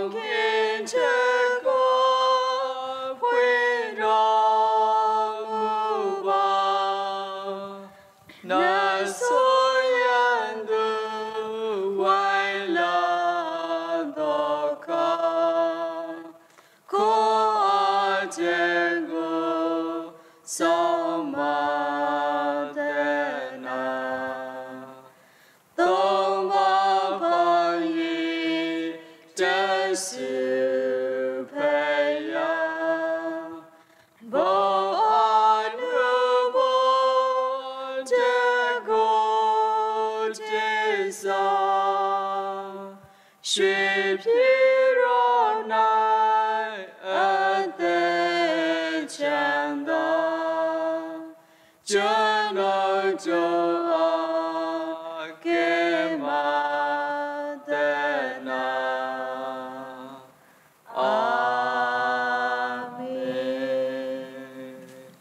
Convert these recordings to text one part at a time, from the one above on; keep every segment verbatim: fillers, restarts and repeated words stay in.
ခင်ချက်ကိုဖွင့်တော်မူပါနာဆိုရန်သူဝိုင်းလာတော့ကကိုအခြင်းကိုဆုံးမတဲ့နာသုံးပါးပါ၍တဆုဖေယဘောအနုဘောတကိုကျေစာရွှေပြေရော၌အသက်ချမ်းသာကျွန်တော်တို့အကဲမတဲ့နာအာမင်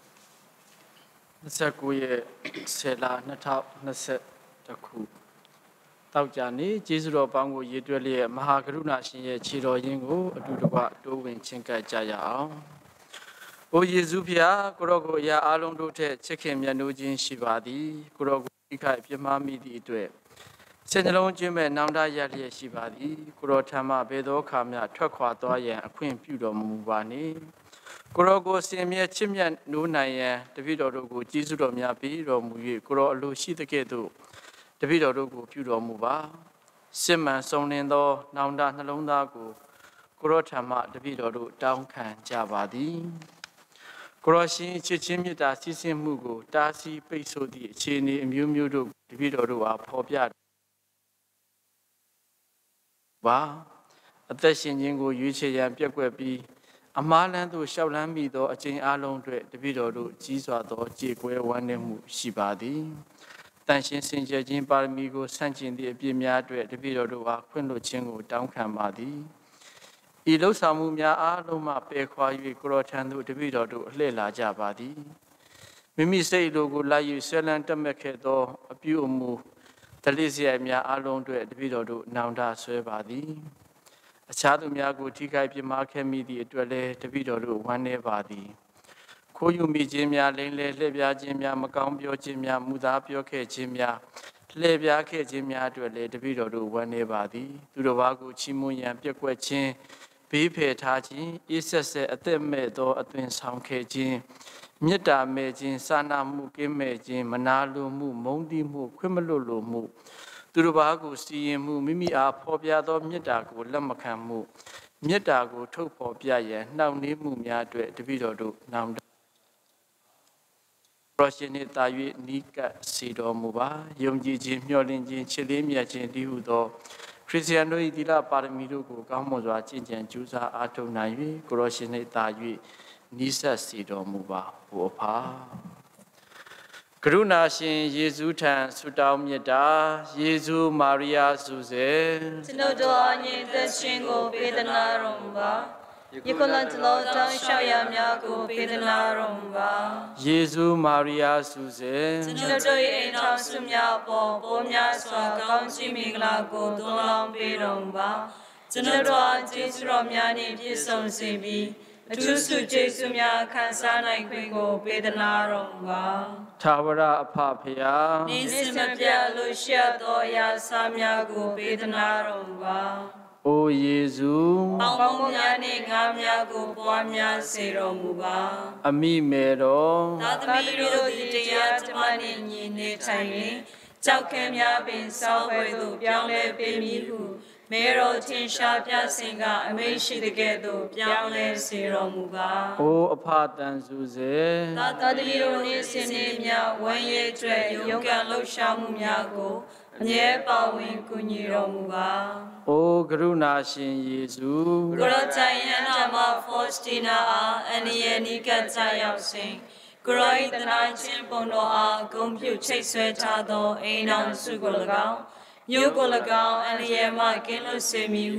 နှစ်ကိုရဲ့ဆယ်လနှစ်ထောင်နှစ်ဆယ်တခုတောက်ကြနေကျေးဇူးတော်ပေါင်းကိုရည်တွက်လျက်မဟာကရုဏာရှင်ရဲ့ခြေတော်ရင်းကိုအတူတကွတိုးဝင်ချင်းကပ်ကြရအောင်။အိုယေရှုဖျားကိုရောကိုအရာအလုံးတို့ထက်ချစ်ခင်မြတ်နိုးခြင်းရှိပါသည်ကိုရောကိုဤခိုက်ပြမမိသည့်အတွက်စိတ်နှလုံးကျင်းမဲ့နောင်တရလျက်ရှိပါသည်ကိုရောထံမှဘယ်သောခါမျှထွက်ခွာသွားရန်အခွင့်ပြုတော်မူပါနှင့်ကိုရောကိုစင်မြဲချစ်မြတ်နိုးနိုင်ရန်တပည့်တော်တို့ကိုကျေးဇူးတော်များပေးတော်မူ၍ကိုရောအလိုရှိသကဲ့သို့တပည့်တော်တို့ကိုပြုတော်မူပါစစ်မှန်စုံလင်သောနောင်တနှလုံးသားကိုကိုရောထံမှတပည့်တော်တို့တောင်းခံကြပါသည်ကိုရောရှင်ချစ်ချင်းမေတ္တာစီစဉ်မှုကိုတားဆီးပိတ်ဆို့သည့်အခြေအနေအမျိုးမျိုးတို့တပည့်တော်တို့အားဖော်ပြပါအသက်ရှင်ခြင်းကိုရွေးချယ်ရန်ပြက်ကွက်ပြီးအမားလန်းသို့ရှောက်လန်းမိသောအကျဉ်းအလုံးတွေတပည့်တော်တို့ကြီးစွာသောကြေကွဲဝမ်းနည်းမှုရှိပါသည်တန်ရှင်းစင်ကြယ်ခြင်းပါရမီကိုဆန့်ကျင်သည့်အပြစ်များအတွက်တပည့်တော်တို့အားခွင့်လွှတ်ခြင်းကိုတောင်းခံပါသည်ဤလှုပ်ဆောင်မှုများအားလုံးမှပယ်ခွာ၍ကိုရောထံသို့တပည့်တော်တို့အလှည့်လာကြပါသည်မိမိစိတ်လိုကိုလိုက်၍ဆွဲလန်းတက်မဲ့ခဲ့သောအပြုအမူတလိစရိုက်များအားလုံးအတွက်တပည့်တော်တို့နောင်တဆွဲပါသည်အခြားသူများကိုထိခိုက်ပြစ်မှားခဲ့မိသည့်အတွက်လည်းတပည့်တော်တို့ဝမ်းနည်းပါသည်ခိုးယူမိခြင်းများလိမ့်လဲလှည့်ပြားခြင်းများမကောင်းပြောခြင်းများမူသားပြောခဲ့ခြင်းများလှည့်ပြားခဲ့ခြင်းများအတွက်လည်းတပည့်တော်တို့ဝမ်းနည်းပါသည်သူတော်ဘာကိုချီးမွမ်းရန်ပြက်ကွက်ခြင်းဘေးဖယ်ထားခြင်းအေးဆက်ဆက်အသက်မဲ့သောအသွင်ဆောင်ခဲ့ခြင်းမေတ္တာမဲ့ခြင်းစာနာမှုကင်းမဲ့ခြင်းမနာလိုမှုမုန်းတီးမှုခွင့်မလွတ်လိုမှုသူတို့ဘာကိုစီရင်မှုမိမိအားဖော်ပြသောမေတ္တာကိုလက်မခံမှုမေတ္တာကိုထုတ်ဖော်ပြရန်နှောင့်နှေးမှုများအတွက်တပည့်တော်တို့နောင်ပရောရှင်နှင့်တာ၍နီးကပ်စေတော်မူပါယုံကြည်ခြင်းမျှော်လင့်ခြင်းချစ်လေးမြတ်ခြင်းတည်ဟုသောခရစ်ယာန်တို့၏သီလပါရမီတို့ကိုကောင်းမွန်စွာကျင့်ကြံကြိုးစားအားထုတ်နိုင်၍ကိုရောရှင်နှင့်တာ၍နီးစပ်စေတော်မူပါဘုရားကရုဏာရှင်ယေရှုထံဆုတောင်းမြတ်တာယေရှုမာရိယာစုစေကျွန်ုပ်တို့အငြိမ်သက်ခြင်းကိုပေးသနာတော်မူပါယခုလတ်လောတောင်းလျှောက်ရများကိုပေးသနာတော်မူပါယေရှုမာရိယာစုစေကျွန်ုပ်တို့၏အိမ်တော်စုများပေါ်ပေါ်များစွာကောင်းချီးမင်္ဂလာကိုသွန်လောင်းပေးတော်မူပါကျွန်ုပ်တို့အားကျေးဇူးတော်များနှင့်ပြည့်စုံစေပြီးအထူးဆုကျေးဇူးများခံစားနိုင်ခွင့်ကိုပေးသနာတော်မူပါထာဝရအဖဖရာနေ့စဉ်မပြတ်လို့ရှက်သောအရာစားများကိုပေးသနာတော်မူပါအိုယေရှုပေါင်းပေါင်းများနှင့်ငါးများကိုပွားများစေတော်မူပါအမိမေတော်သာသမီတို့သည်တရားဓမ္မနှင့်ညီနေထိုင်၍ကြောက်ခဲများပင်စောင်းပွဲသို့ပြောင်းလဲပေးမည်ဟုမေတော်ထင်ရှားပြစင်ကအမိန့်ရှိတဲ့ကဲ့သို့ပြောင်းလဲစေတော်မူပါအိုအဖတန်စုစေသာသမီတို့နှင့်စင်နေများဝမ်းရည်ကျွဲရုန်းကန်လှုပ်ရှားမှုများကိုအမြဲပါဝင်ကူညီတော်မူပါအိုကရုဏာရှင်ယေရှုကိုရောတိုင်ယန်နာမဖောစတီနာအားအန်ယနီကကြရောက်စဉ်ကိုရောဤတနာချင်းပုံတော်အားဂုဏ်ပြုချိတ်ဆွဲထားသောအိမ်တော်စုကို၎င်းမြို့ကို၎င်းအန်ယမကင်းလွတ်စေမည်ဟု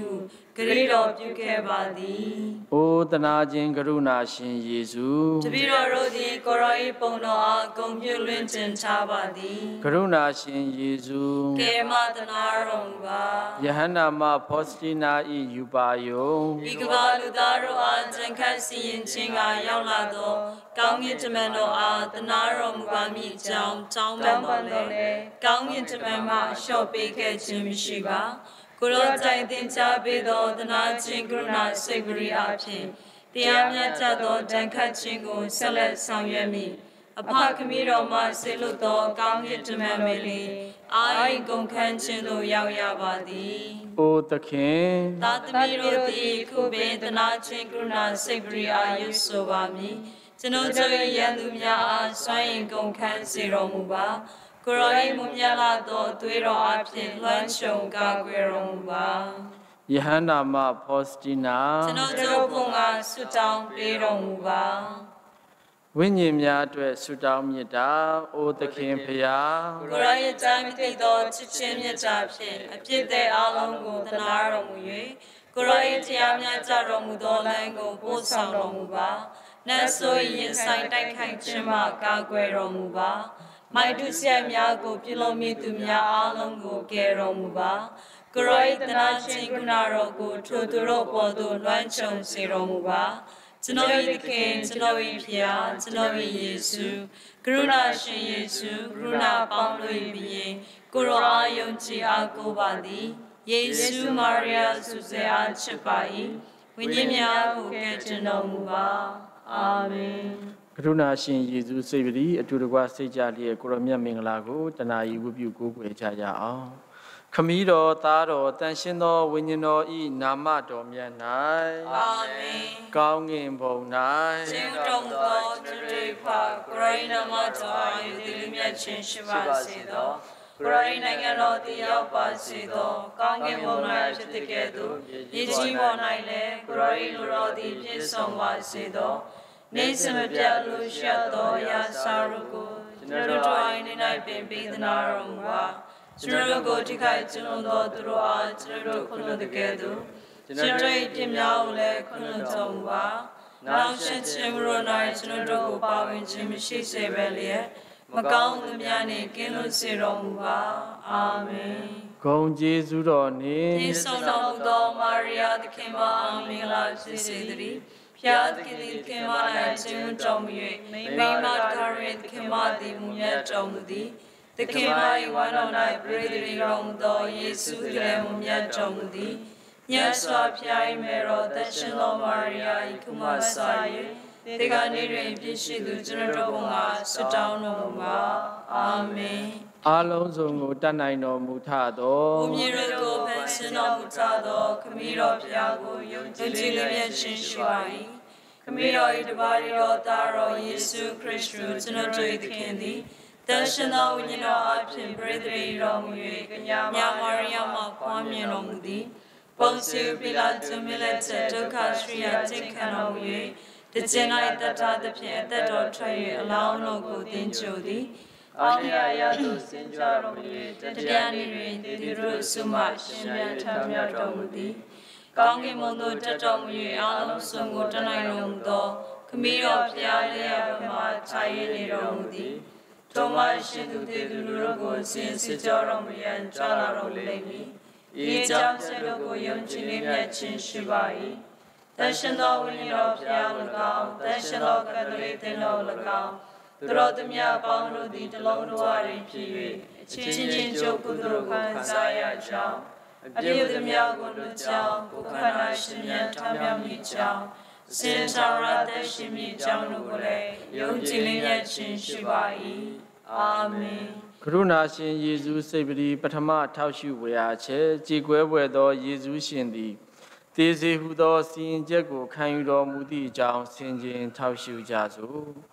ဂရိတော်ပြုခဲ့ပါသည်။အိုတနာခြင်းကရုဏာရှင်ယေရှုတပည့်တော်တို့သည်ကိုရော၏ပုံတော်အားဂုဏ်ပြုလွှင့်ကျင်ထားပါသည်ကရုဏာရှင်ယေရှုကဲမတနာတော်မူပါယဟန္တာမဖောစတီနာဤယူပါယုံဤကဘာလူသားတို့အားကြံခတ်စီရင်ခြင်းကရောက်လာသောကောင်းကင်တမန်တော်အားတနာတော်မူပါမည်အကြောင်းတောင်းပန်တော်လေကောင်းကင်တမန်မှလျှော့ပေးခဲ့ခြင်းမရှိပါကိုရောတိုင်တင်ချပေးသောတနာခြင်းကရုဏာစိတ်ပရိအဖြစ်တရားမြတ်သောတန်ခတ်ခြင်းကိုဆက်လက်ဆောင်ရွက်မည်အဖခမည်းတော်မှဆေလွတ်သောကောင်းကင်တမန်မေလီအာယဂုံခန်းခြင်းသို့ရောက်ရပါသည်။အိုသခင်သာသမီတို့သည်ခုပင်တနာခြင်းကရုဏာစိတ်ပရိအာယုဆိုပါမည်ကျွန်ုပ်တို့၏ရန်သူများအားစွန့်ရင်ကုန်ခန်းစေတော်မူပါကိုရော၏မူမြတ်လာသောသွေးတော်အဖြစ်လွှမ်းခြုံကာကွယ်တော်မူပါယဟန္တာမဖောစတီနာကျွန်ုပ်တို့ဘုံကဆုတောင်းပေးတော်မူပါဝိညာဉ်များအတွက်ဆုတောင်းမြတ်တာအိုသခင်ဖျားကိုရော၏တိုင်းမသိသောချစ်ချင်းမြတ်တာဖြင့်အပြစ်သည်အလုံးကိုသနာတော်မူ၍ကိုရော၏တရားများကြတော်မူသောလမ်းကိုပို့ဆောင်တော်မူပါနတ်ဆိုရင်ဆိုင်တိုက်ခိုက်ခြင်းမှကာကွယ်တော်မူပါမိုက်တုဆရာများကိုပြုလုပ်မိသူများအလုံးကိုကယ်တော်မူပါကိုရော၏တနာခြင်းကုဏတော်ကိုထိုသူတို့ပေါ်သို့လွှမ်းခြုံစေတော်မူပါကျွန်တော်၏သခင်ကျွန်တော်၏ဖျားကျွန်တော်၏ယေရှုကရုဏာရှင်ယေရှုကရုဏာပေါင်းလို့ဘီရင်ကိုရောအားယုံကြည်အားကိုးပါသည်ယေရှုမာရိယာဆုစေအားချစ်ပါ၏ဝိညာဉ်များကိုကယ်တင်တော်မူပါအာမင်ကရုဏာရှင်ယေရှုစိတ်ပတိအတူတကွစိတ်ကြလျက်ကိုရမြတ်မင်္ဂလာကိုတဏှာဤဝတ်ပြုကိုးကွယ်ကြကြအောင်ခမည်းတော်သားတော်တန်ရှင်းသောဝိညာဉ်တော်ဤနာမတော်မြတ်၌အာမင်ကောင်းငင်ဘုံကျေ၌းဇူးတော်မူသောသူတွေဖာဂရိဏမတော်ယူသည်လေးမြတ်ခြင်းရှိပါစေသောဂရိနိုင်ငံတော်တည်ရောက်ပါစေသောကောင်းကင်ဘုံ၌ဖြစ်တဲ့ကဲ့သို့ဤကြီးပေါ်၌လည်းဂရိလူတော်သည်ပြည့်စုံပါစေသောနေစမပြတ်လို့ရှတ်သောရာစာရုကိုကျွန်တော်တို့အိုင်းနေ၌ပင်ပေးသနာတော်မူပါကျွန်တော်တို့ကိုထိခိုက်ကျွန်တော်တို့သူတို့အားကျွန်တော်တို့ခွင့်လွှတ်တဲ့ကဲ့သို့ကျွန်တော်တို့၏ပြင်းများကိုလည်းခွင့်လွှတ်တော်မူပါနောက်ရှင်ခြင်းရိုး၌ကျွန်တော်တို့ကိုပါဝင်ခြင်းမရှိစေပဲလျက်မကောင်းသူများနှင့်ကင်းလွတ်စေတော်မူပါအာမင်ဂုံကျေးဇူးတော်နှင့်ယေရှုတော်မူသောမာရိယာသခင်မအောင်မင်္ဂလာဖြစ်စေတည်းဖျားသခင်သည်သခင်မ၌ခြင်းတော်မူ၍မိမ္မာကာရီသခင်မသည်မူမြတ်တော်မူသည်သခင်မ၏ဝမ်းတော်၌ပြည်တည်တော်မူသောယေရှုသည်လည်းမူမြတ်တော်မူသည်မြတ်စွာဘုရား၏မေတော်သရှင်တော်မာရိယာ၏ကုမဆာ၍ဒီကနေ့တွင်ပြည့်စုံသူကျွန်တော်တို့ကဆုတောင်းတော်မူပါအာမင်အားလုံးစုံကိုတတ်နိုင်တော်မူထသောဘုရားတို့ကိုဖန်ဆင်းတော်မူသောခမည်းတော်ဘုရားကိုယုံကြည်လေးမြတ်ခြင်းရှိပါ၏ခမည်းတော်၏တပါးတော်သားတော်ယေရှုခရစ်တုကျွန်တော်တို့၏သခင်သည်တန်ရှင်သောဝိညာဉ်တော်အဖြစ်ပြည့်တည်တော်မူ၍ညာမာရိယမှဖွားမြင်တော်မူသည်ပုံစီပိလာတုမြလက်ချက်ဒုက္ခရှိရာကျင့်ခံတော်မူ၍တကျင်၌တတ်တာသဖြင့်အသက်တော်ထွက်၍အလောင်းတော်ကိုသင်ကြိုသည်အောင်းရာရသို့စင်ကြတော်မူ၍တရားနည်းတွင်သူတို့ဆုမှရှင်ပြန်ထမြောက်တော်မူသည်ကောင်းကင်ဘုံသို့တက်တော်မူ၍အလုံးစုံကိုတနိုင်တော်မူသောခမည်းတော်ဘုရားလျက်မှခြားရည်နေတော်မူသည်ထိုမှရှင်သူတေသူတို့ကိုစင်စစ်ကြောတော်မူရန်ကြွလာတော်မူလိမ့်မည်ဤကြောင့်ဆက်တို့ကိုယုံကြည်လေးမြတ်ခြင်းရှိပါ၏တန်ရှင်သောဝိညာဉ်တော်ဘုရား၎င်းတန်ရှင်သောကတိုလိသင်တော်၎င်းသူတော်သူများပေါင်းတို့သည်တလုံးတော်ရည်ဖြစ်၍အချင်းချင်းကြုတ်ကုသိုလ်ခံစားရကြောင်းအပြည့်သူများကိုလူကြောင်းကိုခန္ဓာရှင်မြတ်ထမြောက်မိကြောင်းစင်သာရတဲ့ရှင်မြတ်ကြောင်းတို့ကိုလည်းယုံကြည်လေးမြတ်ခြင်းရှိပါ၏အာမင်ကရုဏာရှင်ယေရှုစိတ်ပတိပထမထောက်ရှုဝေအားချက်ကြည်ကွဲပွေသောယေရှုရှင်သည်သေစေဟုသောစီရင်ချက်ကိုခံယူတော်မူသည့်အကြောင်းဆင်ခြင်ထောက်ရှုကြစို့။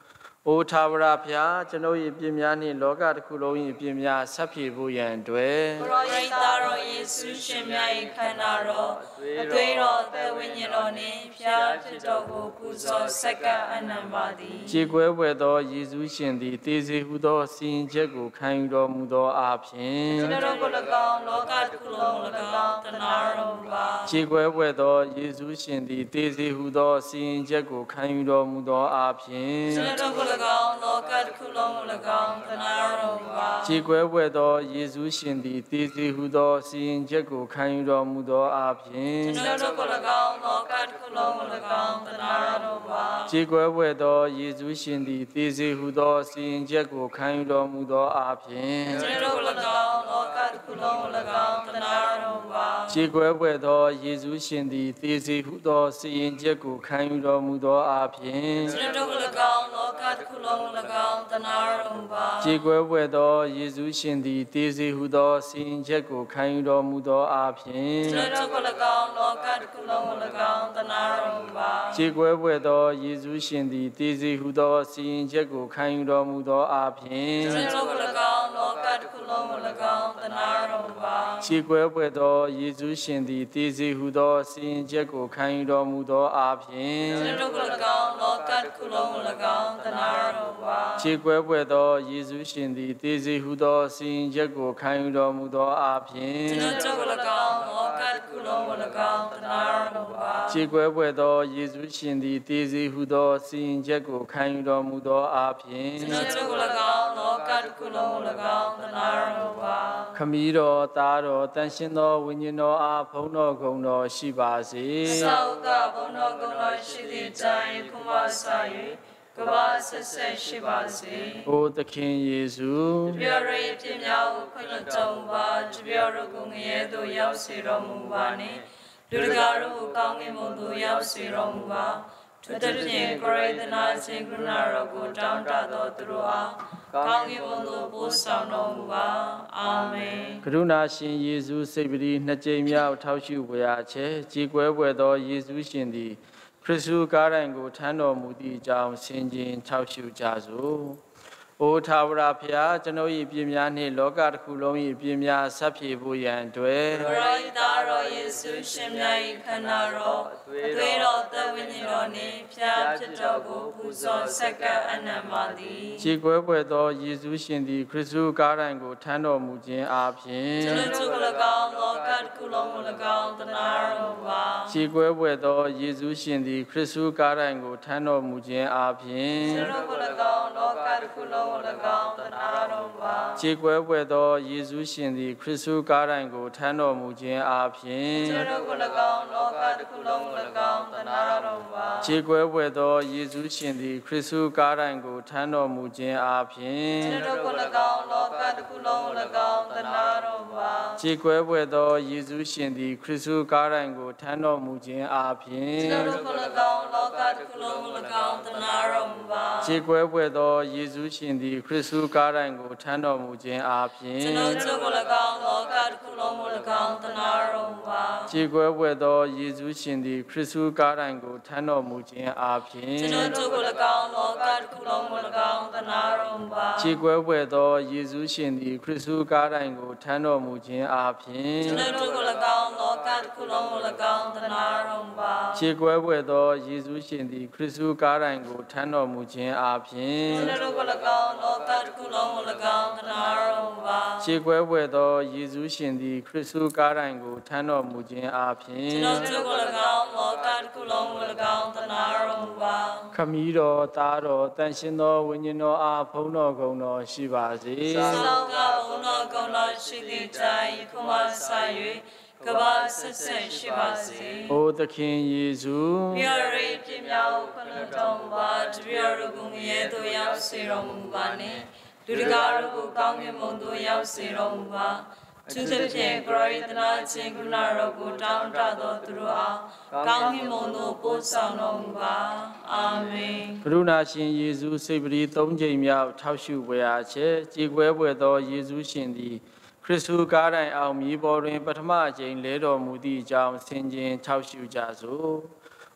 အိုထာဝရဘုရားကျွန်ုပ်၏ပြင်းများနှင့်လောကတစ်ခုလုံး၏ပြင်းများဆက်ဖြည့်ဖို့ရန်အတွက်ပရောဟိတတော်ယေရှုရှင်မြတ်၏ခန္ဓာတော်အသွေးတော်အသက်ဝိညာဉ်တော်နှင့်ဖျားဖြစ်တော်ကိုပူဇော်ဆက်ကပ်အနံပါသည်ကြေကွဲပွေသောယေရှုရှင်သည်တေစေဟုသောစီရင်ချက်ကိုခံယူတော်မူသောအားဖြင့်ကျွန်တော်ကို၎င်းလောကတစ်ခုလုံး၎င်းတနာတော်ပါကြေကွဲပွေသောယေရှုရှင်သည်တေစေဟုသောစီရင်ချက်ကိုခံယူတော်မူသောအားဖြင့်ကျွန်တော်ကို၎င်းလောကတစ်ခုလုံး၎င်းတနာတော်ပါကြေကွဲပွေသောယေရှုရှင်သည်တေစေဟုသောစီရင်ချက်ကိုခံယူတော်မူသောအားဖြင့်ကျွန်တော်ကို၎င်းလောကတစ်ခုလုံး၎င်းတနာတော်ပါကြေကွဲပွေသောယေရှုရှင်သည်တေစေဟုသောစီရင်ချက်ကိုခံယူတော်မူသောအားဖြင့်ကျွန်တော်ကို၎င်းလောကတစ်ခုလုံး၎င်းတနာတော်ပါကြေကွဲပွေသောယေရှုရှင်သည်တေစေဟုသောစီရင်ချက်ကိုခံယူတော်မူသောအားဖြင့်ကျွန်တော်ကို၎င်းလောကတစ်ခုလုံး၎င်းတနာတော်ပါကြေကွဲပွေသောယေရှုရှင်သည်တေစေဟုသောစီရင်ချက်ကိုခံယူတော်မူသောအားဖြင့်ကျွန်တော်ကို၎င်းလောကတစ်ခုလုံး၎င်းတနာတော်ပါကြေကွဲပွေသောယေရှုရှင်သည်တေစေဟုသောစီရင်ချက်ကိုခံယူတော်မူသောအားဖြင့်ကျွန်တော်ကို၎င်းလောကတစ်ခုလုံး၎င်းတနာတော်ပါကြေကွဲပွေသောယေရှုရှင်သည်တေစေဟုသောစီရင်ချက်ကိုခံယူတော်မူသောအားဖြင့်ကျွန်တော်ကို၎င်းလောကတစ်ခုလုံး၎င်းတနာတော်ပါကြေကွဲပွေသောယေရှုရှင်သည်တေစေဟုသောစီရင်ချက်ကိုခံယူတော်မူသောအားဖြင့်ကျွန်တော်ကို၎င်းလောကတစ်ခုလုံး၎င်းတနာတော်ပါကြေကွဲပွေသောယေရှုရှင်သည်တေစေဟုသောစီရင်ချက်ကိုခံယူတော်မူသောအားဖြင့်ကျွန်တော်ကို၎င်းလောကတစ်ခုလုံး၎င်းတနာတော်ပါခမည်းတော်သားတော်တန်ရှင်းသောဝိညာဉ်တော်အားဖုံးတော်ဂုဏ်တော်ရှိပါစေသောကဘုံတော်ကုတော်ရှိသည့်တိုင်ခုမဆာ၍ကဘာဆက်ဆက်ရှိပါစေ။အိုသခင်ယေရှုတပြည့်ရည်ပြည့်မြောက်ခွင့်လွှတ်တော်မူပါတပြည့်ရည်ကိုငရဲသို့ရောက်စေတော်မူပါနှင့်လူတကာတို့ကိုကောင်းကင်ဘုံသို့ရောက်စေတော်မူပါသူတည်းဖြင့်ကိုရိဒနာခြင်းကရုဏာတော်ကိုတောင်းတတော်သူတို့အားကောင်းကင်ဘုံသို့ပို့ဆောင်တော်မူပါအာမင်ကရုဏာရှင်ယေရှုစိတ်ပတိနှစ်ကြိမ်မြောက်ထောက်ရှုဝေရချေကြေကွဲပွေသောယေရှုရှင်သည်ခရစ်သူကားတိုင်ကိုထမ်းတော်မူသည့်အကြောင်းဆင်ခြင်ထောက်ရှုကြစို့။အိုထာဝရဘုရားကျွန်ုပ်၏ပြင်းများနှင့်လောကတစ်ခုလုံး၏ပြင်းများဆက်ဖြည့်ဖို့ရန်အတွက်ပရိသတ်တော်ယေရှုရှင်မြတ်၏ခန္ဓာတော်အသွေးတော်သက်ဝိညာဉ်တော်နှင့်ဖျားဖြစ်တော်ကိုပူဇော်ဆက်ကပ်အနံပါသည်ကြေကွဲပွေသောယေရှုရှင်သည်ခရစ်သူကားတိုင်ကိုထမ်းတော်မူခြင်းအားဖြင့်ကျွန်တော်ကို၎င်းလောကတစ်ခုလုံးကို၎င်းတနာတော်ပါကြေကွဲပွေသောယေရှုရှင်သည်ခရစ်သူကားတိုင်ကိုထမ်းတော်မူခြင်းအားဖြင့်ကျွန်တော်ကို၎င်းလောကတစ်ခုလုံးကို၎င်းတနာတော်ပါကြေကွဲပွေသောယေရှုရှင်သည်ခရစ်သူကားတိုင်ကိုထမ်းတော်မူခြင်းအားဖြင့်ကျွန်တော်ကို၎င်းလောကတစ်ခုလုံးကို၎င်းတနာတော်ပါကြေကွဲပွေသောယေရှုရှင်သည်ခရစ်သူကားတိုင်ကိုထမ်းတော်မူခြင်းအားဖြင့်ကျွန်တော်ကို၎င်းလောကတစ်ခုလုံးကို၎င်းတနာတော်ပါကြေကွဲပွေသောယေရှုရှင်သည်ခရစ်သူကားတိုင်ကိုထမ်းတော်မူခြင်းအားဖြင့်ကျွန်တော်ကို၎င်းလောကတစ်ခုလုံးကို၎င်းတနာတော်ပါကြေကွဲပွေသောယေရှုရှင်သည်ခရစ်သူကားတိုင်ကိုထမ်းတော်မူခြင်းအားဖြင့်ကျွန်တော်ကို၎င်းလောကတစ်ခုလုံးကို၎င်းတနာတော်ပါကြေကွဲပွေသောယေရှုရှင်သည်ခရစ်သူကားတိုင်ကိုထမ်းတော်မူခြင်းအားဖြင့်ကျွန်တော်ကို၎င်းလောကတစ်ခုလုံးကို၎င်းတနာတော်ပါကြေကွဲပွေသောယေရှုရှင်သည်ခရစ်သူကားတိုင်ကိုထမ်းတော်မူခြင်းအားဖြင့်ကျွန်တော်ကို၎င်းလောကတစ်ခုလုံးကို၎င်းတနာတော်ပါကြေကွဲပွေသောယေရှုရှင်သည်ခရစ်သူကားတိုင်ကိုထမ်းတော်မူခြင်းအားဖြင့်ကျွန်တော်ကို၎င်းလောကတစ်ခုလုံးကို၎င်းတနာတော်ပါကြေကွဲပွေသောယေရှုရှင်သည်ခရစ်သူကားတိုင်ကိုထမ်းတော်မူခြင်းအားဖြင့်ကျွန်တော်ကို၎င်းလောကတစ်ခုလုံးကို၎င်းတနာတော်ပါခမည်းတော်သားတော်တန်ရှင်းသောဝိညာဉ်တော်အားဖုံးတော်ဂုဏ်တော်ရှိပါစေသောကဘုံတော်ကုံတော်ရှိသည့်တိုင်ခုမဆာ၍ကဘာဆက်ဆက်ရှိပါစေ။အိုသခင်ယေရှုပြရည်ပြင်းမြောက်ခွင့်လွှတ်တော်မူပါတပြည့်ရည်ကိုငရဲသို့ရောက်စေတော်မူပါနှင့်လူတကာတို့ကိုကောင်းကင်ဘုံသို့ရောက်စေတော်မူပါသူသဖြင့်ပရိသနာချင်းကရုဏာတော်ကိုတောင်းတတော်သူတို့အားကောင်းကင်ဘုံသို့ပို့ဆောင်တော်မူပါအာမင်ကရုဏာရှင်ယေရှုစိတ်ပတိသုံးကြိမ်မြောက်ထောက်ရှုဝေအားချက်ကြေကွဲပွေသောယေရှုရှင်သည်ခရစ်သူကားတိုင်အောင်မြေပေါ်တွင်ပထမအကြိမ်လဲတော်မူသည့်အကြောင်းဆင်ခြင်ထောက်ရှုကြစို့။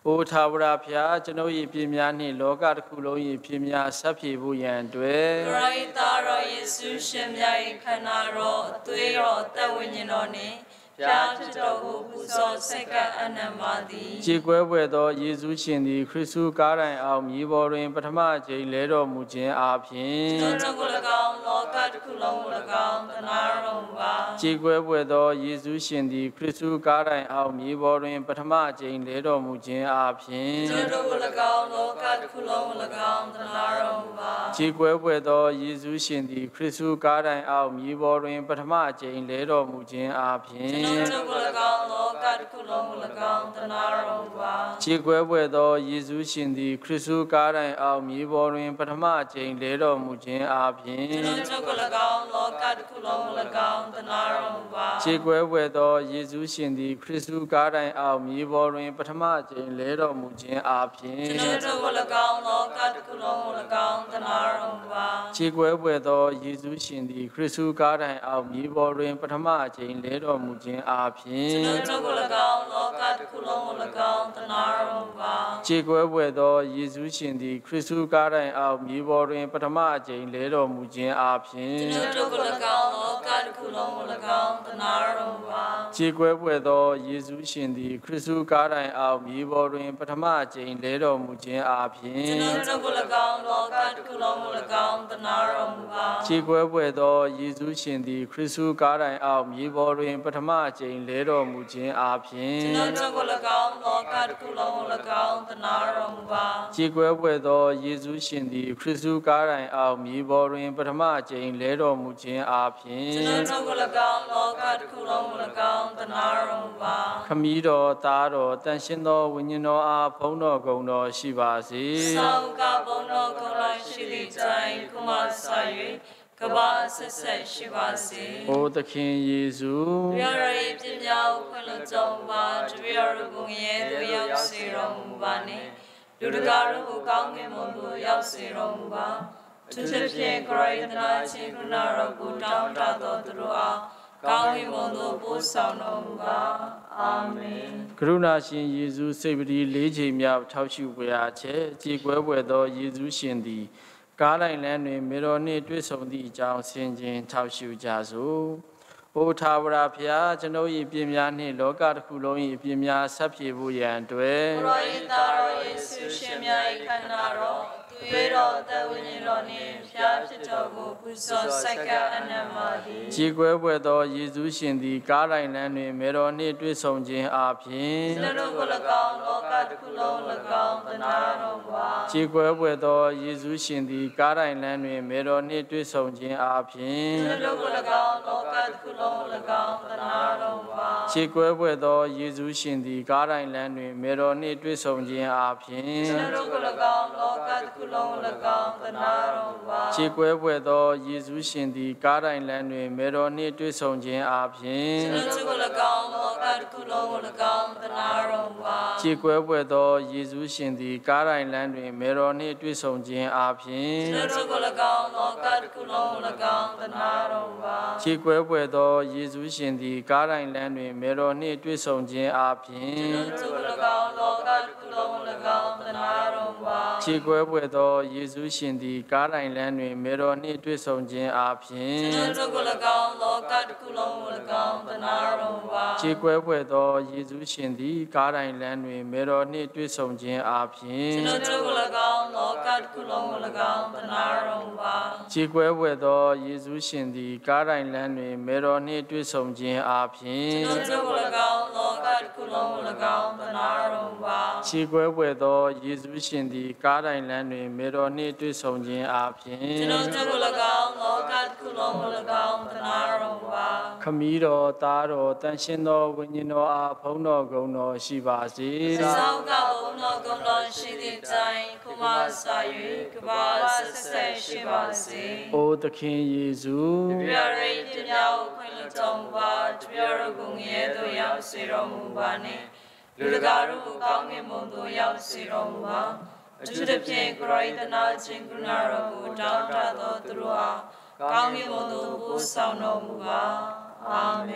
အိုထာဝရဖျားကျွန်ုပ်၏ပြင်းများနှင့်လောကတစ်ခုလုံး၏ပြင်းများဆက်ပြေဖို့ရန်အတွက်ခရစ်သားတော်ယေရှုရှင်မြတ်၏ခန္ဓာတော်အသွေးတော်အသက်ဝိညာဉ်တော်နှင့်ဖျားဖြစ်တော်ကိုပူဇော်ဆက်ကပ်အနံပါသည်ကြေကွဲပွေသောယေရှုရှင်သည်ခရစ်သူကားတိုင်အောင်မြေပေါ်တွင်ပထမအကြိမ်လဲတော်မူခြင်းအပြင်ကျွန်တော်ကို၎င်းလောကတစ်ခုလုံးကို၎င်းသနာတော်မူပါကြေကွဲပွေသောယေရှုရှင်သည်ခရစ်သူကားတိုင်အောင်မြေပေါ်တွင်ပထမအကြိမ်လဲတော်မူခြင်းအပြင်ကျွန်တော်ကို၎င်းလောကတစ်ခုလုံးကို၎င်းသနာတော်မူပါကြေကွဲပွေသောယေရှုရှင်သည်ခရစ်သူကားတိုင်အောင်မြေပေါ်တွင်ပထမအကြိမ်လဲတော်မူခြင်းအပြင်ကျွန်တော်ကို၎င်းလောကတစ်ခုလုံးကို၎င်းသနာတော်မူပါခြေကွဲပွေသောယေရှုရှင်သည်ခရစ်သူကားတိုင်အောင်မြေပေါ်တွင်ပထမအကြိမ်လဲတော်မူခြင်းအပြင်ကျွန်တော်ကို၎င်းလောကတစ်ခုလုံးကို၎င်းသနာတော်မူပါခြေကွဲပွေသောယေရှုရှင်သည်ခရစ်သူကားတိုင်အောင်မြေပေါ်တွင်ပထမအကြိမ်လဲတော်မူခြင်းအပြင်ကျွန်တော်ကို၎င်းလောကတစ်ခုလုံးကို၎င်းသနာတော်မူပါခြေကွဲပွေသောယေရှုရှင်သည်ခရစ်သူကားတိုင်အောင်မြေပေါ်တွင်ပထမအကြိမ်လဲတော်မူခြင်းအပြင်ကျွန်တော်ကို၎င်းလောကတစ်ခုလုံးကို၎င်းသနာတော်မူပါခြေကွဲပွေသောယေရှုရှင်သည်ခရစ်သူကားတိုင်အောင်မြေပေါ်တွင်ပထမအကြိမ်လဲတော်မူခြင်းအပြင်ကျွန်တော်ကို၎င်းလောကတစ်ခုလုံးကို၎င်းသနာတော်မူပါခြေကွဲပွေသောယေရှုရှင်သည်ခရစ်သူကားတိုင်အောင်မြေပေါ်တွင်ပထမအကြိမ်လဲတော်မူခြင်းအပြင်ကျွန်တော်ကို၎င်းလောကတစ်ခုလုံးကို၎င်းသနာတော်မူပါခြေကွဲပွေသောယေရှုရှင်သည်ခရစ်သူကားတိုင်အောင်မြေပေါ်တွင်ပထမအကြိမ်လဲတော်မူခြင်းအပြင်ကျွန်တော်ကို၎င်းလောကတစ်ခုလုံးကို၎င်းသနာတော်မူပါခြေကွဲပွေသောယေရှုရှင်သည်ခရစ်သူကားတိုင်အောင်မြေပေါ်တွင်ပထမအကြိမ်လဲတော်မူခြင်းအပြင်ကျွန်တော်ကို၎င်းလောကတစ်ခုလုံးကို၎င်းသနာတော်မူပါခမည်းတော်သားတော်တန်ရှင်းသောဝိညာဉ်တော်အားဘုန်းတော်ဂုဏ်တော်ရှိပါစေသောကဘုန်းတော်ဂုဏ်တော်ရှိသည့်တိုင်ကုမဆာ၍ကဘာဆက်ဆက်ရှိပါစေ။အိုသခင်ယေရှု။ဘုရားရဲ့ပြည့်မြောက်ခွင့်လွှတ်တော်မှာတပည့်တော်ကိုငရဲသို့ရောက်စေတော်မူပါနှင့်။လူတကာတို့ကိုကောင်းကင်ဘုံသို့ရောက်စေတော်မူပါ။သူတစ်ဖြင့်ခရစ်နာချင်းကရုဏာတော်ကိုတောင်းတတော်သူတို့အားကောင်းကင်ဘုံသို့ပို့ဆောင်တော်မူပါ။အာမင်။ကရုဏာရှင်ယေရှုစိတ်ပတိလေးချိန်မြောက်ထောက်ရှုပွေအားချက်ကြည်ကွဲပွေသောယေရှုရှင်သည်ကားတိုင်းလမ်းတွင်မေတော်နှင့်တွေ့ဆုံသည့်အကြောင်းဆင်ခြင်ထောက်ရှုကြစို့။အိုထာဝရဘုရားကျွန်ုပ်၏ပြင်းများနှင့်လောကတစ်ခုလုံး၏ပြင်းများဆက်ပြေဖို့ရန်အတွက်ခရစ်သားတော်ယေရှုရှင်မြတ်၏ခန္ဓာတော်သွေးတော်တဝိညာဉ်တော်နှင့်ဖျားဖြစ်တော်ကိုပူဇော်ဆက်ကပ်အနံပါသည်ခြေကွဲပွေသောယေရှုရှင်သည်ကားတိုင်းလမ်းတွင်မေတော်နှင့်တွေ့ဆုံခြင်းအပြင်ကျွန်တော်ကို၎င်းလောကတစ်ခုလုံး၎င်းသနာတော်မူပါခြေကွဲပွေသောယေရှုရှင်သည်ကားတိုင်းလမ်းတွင်မေတော်နှင့်တွေ့ဆုံခြင်းအပြင်ကျွန်တော်ကို၎င်းလောကတစ်ခုလုံး၎င်းသနာတော်မူပါခြေကွဲပွေသောယေရှုရှင်သည်ကားတိုင်းလမ်းတွင်မေတော်နှင့်တွေ့ဆုံခြင်းအပြင်ကျွန်တော်ကို၎င်းလောကတစ်ခုလုံး၎င်းသနာတော်မူပါခြေကွဲပွေသောယေရှုရှင်သည်ကားတိုင်းလမ်းတွင်မေတော်နှင့်တွေ့ဆုံခြင်းအပြင်ကျွန်တော်ကို၎င်းလောကတစ်ခုလုံး၎င်းသနာတော်မူပါခြေကွဲပွေသောယေရှုရှင်သည်ကားတိုင်းလမ်းတွင်မေတော်နှင့်တွေ့ဆုံခြင်းအပြင်ကျွန်တော်ကို၎င်းလောကတစ်ခုလုံး၎င်းသနာတော်မူပါခြေကွဲပွေသောယေရှုရှင်သည်ကားတိုင်းလမ်းတွင်မေတော်နှင့်တွေ့ဆုံခြင်းအပြင်ကျွန်တော်ကို၎င်းလောကတစ်ခုလုံး၎င်းသနာတော်မူပါခြေကွဲပွေသောယေရှုရှင်သည်ကားတိုင်းလမ်းတွင်မေတော်နှင့်တွေ့ဆုံခြင်းအပြင်ကျွန်တော်ကို၎င်းလောကတစ်ခုလုံး၎င်းသနာတော်မူပါခြေကွဲပွေသောယေရှုရှင်သည်ကားတိုင်းလမ်းတွင်မေတော်နှင့်တွေ့ဆုံခြင်းအပြင်ကျွန်တော်ကို၎င်းလောကတစ်ခုလုံး၎င်းသနာတော်မူပါခြေကွဲပွေသောယေရှုရှင်သည်ကားတိုင်းလမ်းတွင်မေတော်နှင့်တွေ့ဆုံခြင်းအပြင်ကျွန်တော်ကို၎င်းလောကတစ်ခုလုံး၎င်းသနာတော်မူပါခြေကွဲပွေသောယေရှုရှင်သည်ကားတိုင်းလမ်းတွင်မေတော်နှင့်တွေ့ဆုံခြင်းအပြင်ကျွန်တော်ကို၎င်းလောကတစ်ခုလုံး၎င်းသနာတော်မူပါခမည်းတော်သားတော်တန်ရှင်းသောဝိညာဉ်တော်အားဘုန်းတော်ဂုဏ်တော်ရှိပါစေသောကဘုန်းတော်ဂုဏ်တော်ရှိသည့်တိုင်ကုမဆာ၍ကဘာဆက်ဆက်ရှိပါစေအိုသခင်ယေရှုတပည့်တော်၏တရားကိုခွင့်လွှတ်တော်မူပါတပည့်တော်ကိုငရဲသို့ရောက်စေတော်မူပါနှင့်လူတကာတို့ကိုကောင်းကင်ဘုံသို့ရောက်စေတော်မူပါအထူးသဖြင့်ခရစ်နာချင်းကရုဏာတော်ကိုတောင်းတသောသူတို့အားကောင်းကင်ဘုံသို့ပို့ဆောင်တော်မူပါအာမင်